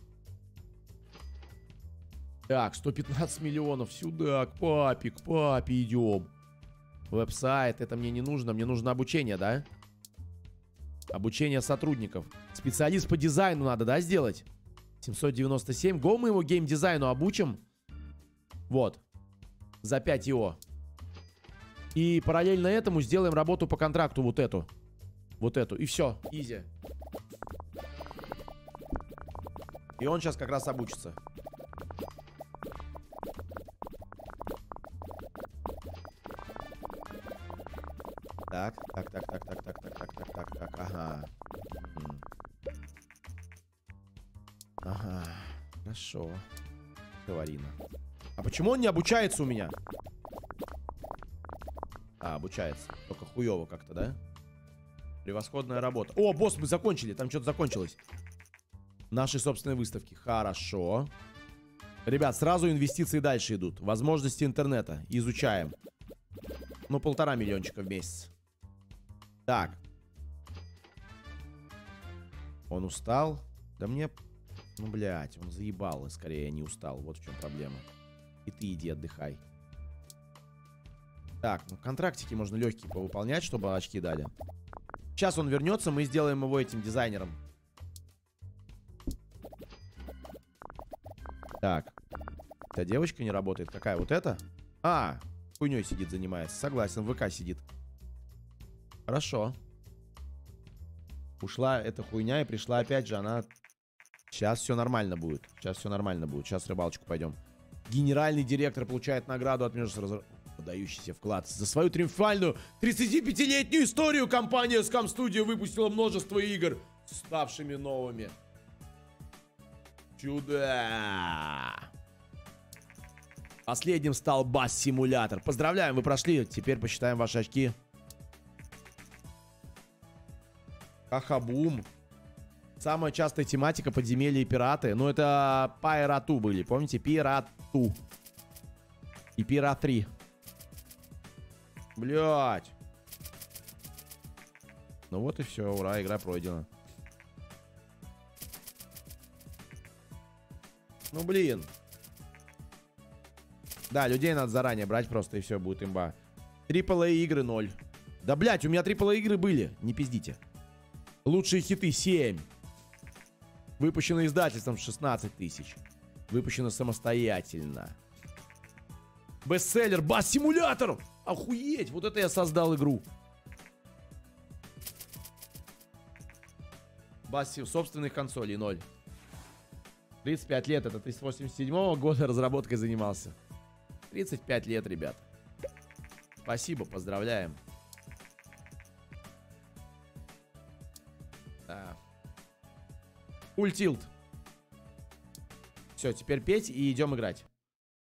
[SPEAKER 1] Так, сто пятнадцать миллионов сюда, к папе, к папе идем. Веб-сайт, это мне не нужно. Мне нужно обучение, да? Обучение сотрудников. Специалист по дизайну надо, да, сделать? семьсот девяносто семь. Го, мы его геймдизайну обучим. Вот. За пять и о. И параллельно этому сделаем работу по контракту вот эту. Вот эту. И все. Изи. И он сейчас как раз обучится. Так, так, так, так, так, так, так, так, так, так, так, ага. М. Ага. Хорошо. Говорина. А почему он не обучается у меня? А, обучается. Только хуёво как-то, да? Превосходная работа. О, босс, мы закончили. Там что-то закончилось. Наши собственные выставки. Хорошо. Ребят, сразу инвестиции дальше идут. Возможности интернета. Изучаем. Ну, полтора миллиончика в месяц. Так. Он устал? Да мне... Ну, блядь, он заебал. И скорее не устал. Вот в чем проблема. И ты иди отдыхай. Так, ну контрактики можно легкие повыполнять, чтобы очки дали. Сейчас он вернется, мы сделаем его этим дизайнером. Так. Эта девочка не работает. Какая? Вот эта? А, хуйней сидит, занимается. Согласен, в ВК сидит. Хорошо. Ушла эта хуйня и пришла опять же. Она... Сейчас все нормально будет. Сейчас все нормально будет. Сейчас рыбалочку пойдем. Генеральный директор получает награду от межразр... Подающийся вклад. За свою триумфальную тридцатипятилетнюю историю компания Scam Studio выпустила множество игр, ставшими новыми. Чудо! Последним стал Бас-симулятор. Поздравляем, вы прошли. Теперь посчитаем ваши очки. Хахабум. Самая частая тематика — подземелья и пираты. Ну, это Пирату были, помните? Пирату. И Пиратри. Блять. Ну вот и все, ура, игра пройдена. Ну блин. Да, людей надо заранее брать просто, и все, будет имба. Трипл Эй игры ноль. Да блять, у меня трипл Эй игры были, не пиздите. Лучшие хиты семь. Выпущено издательством шестнадцать тысяч. Выпущено самостоятельно. Бестселлер Бас-симулятор. Охуеть, вот это я создал игру. Бас собственных консолей ноль. тридцать пять лет, это ты с восемьдесят седьмого года разработкой занимался. тридцать пять лет, ребят. Спасибо, поздравляем. Да. Full Tilt. Все, теперь петь и идем играть.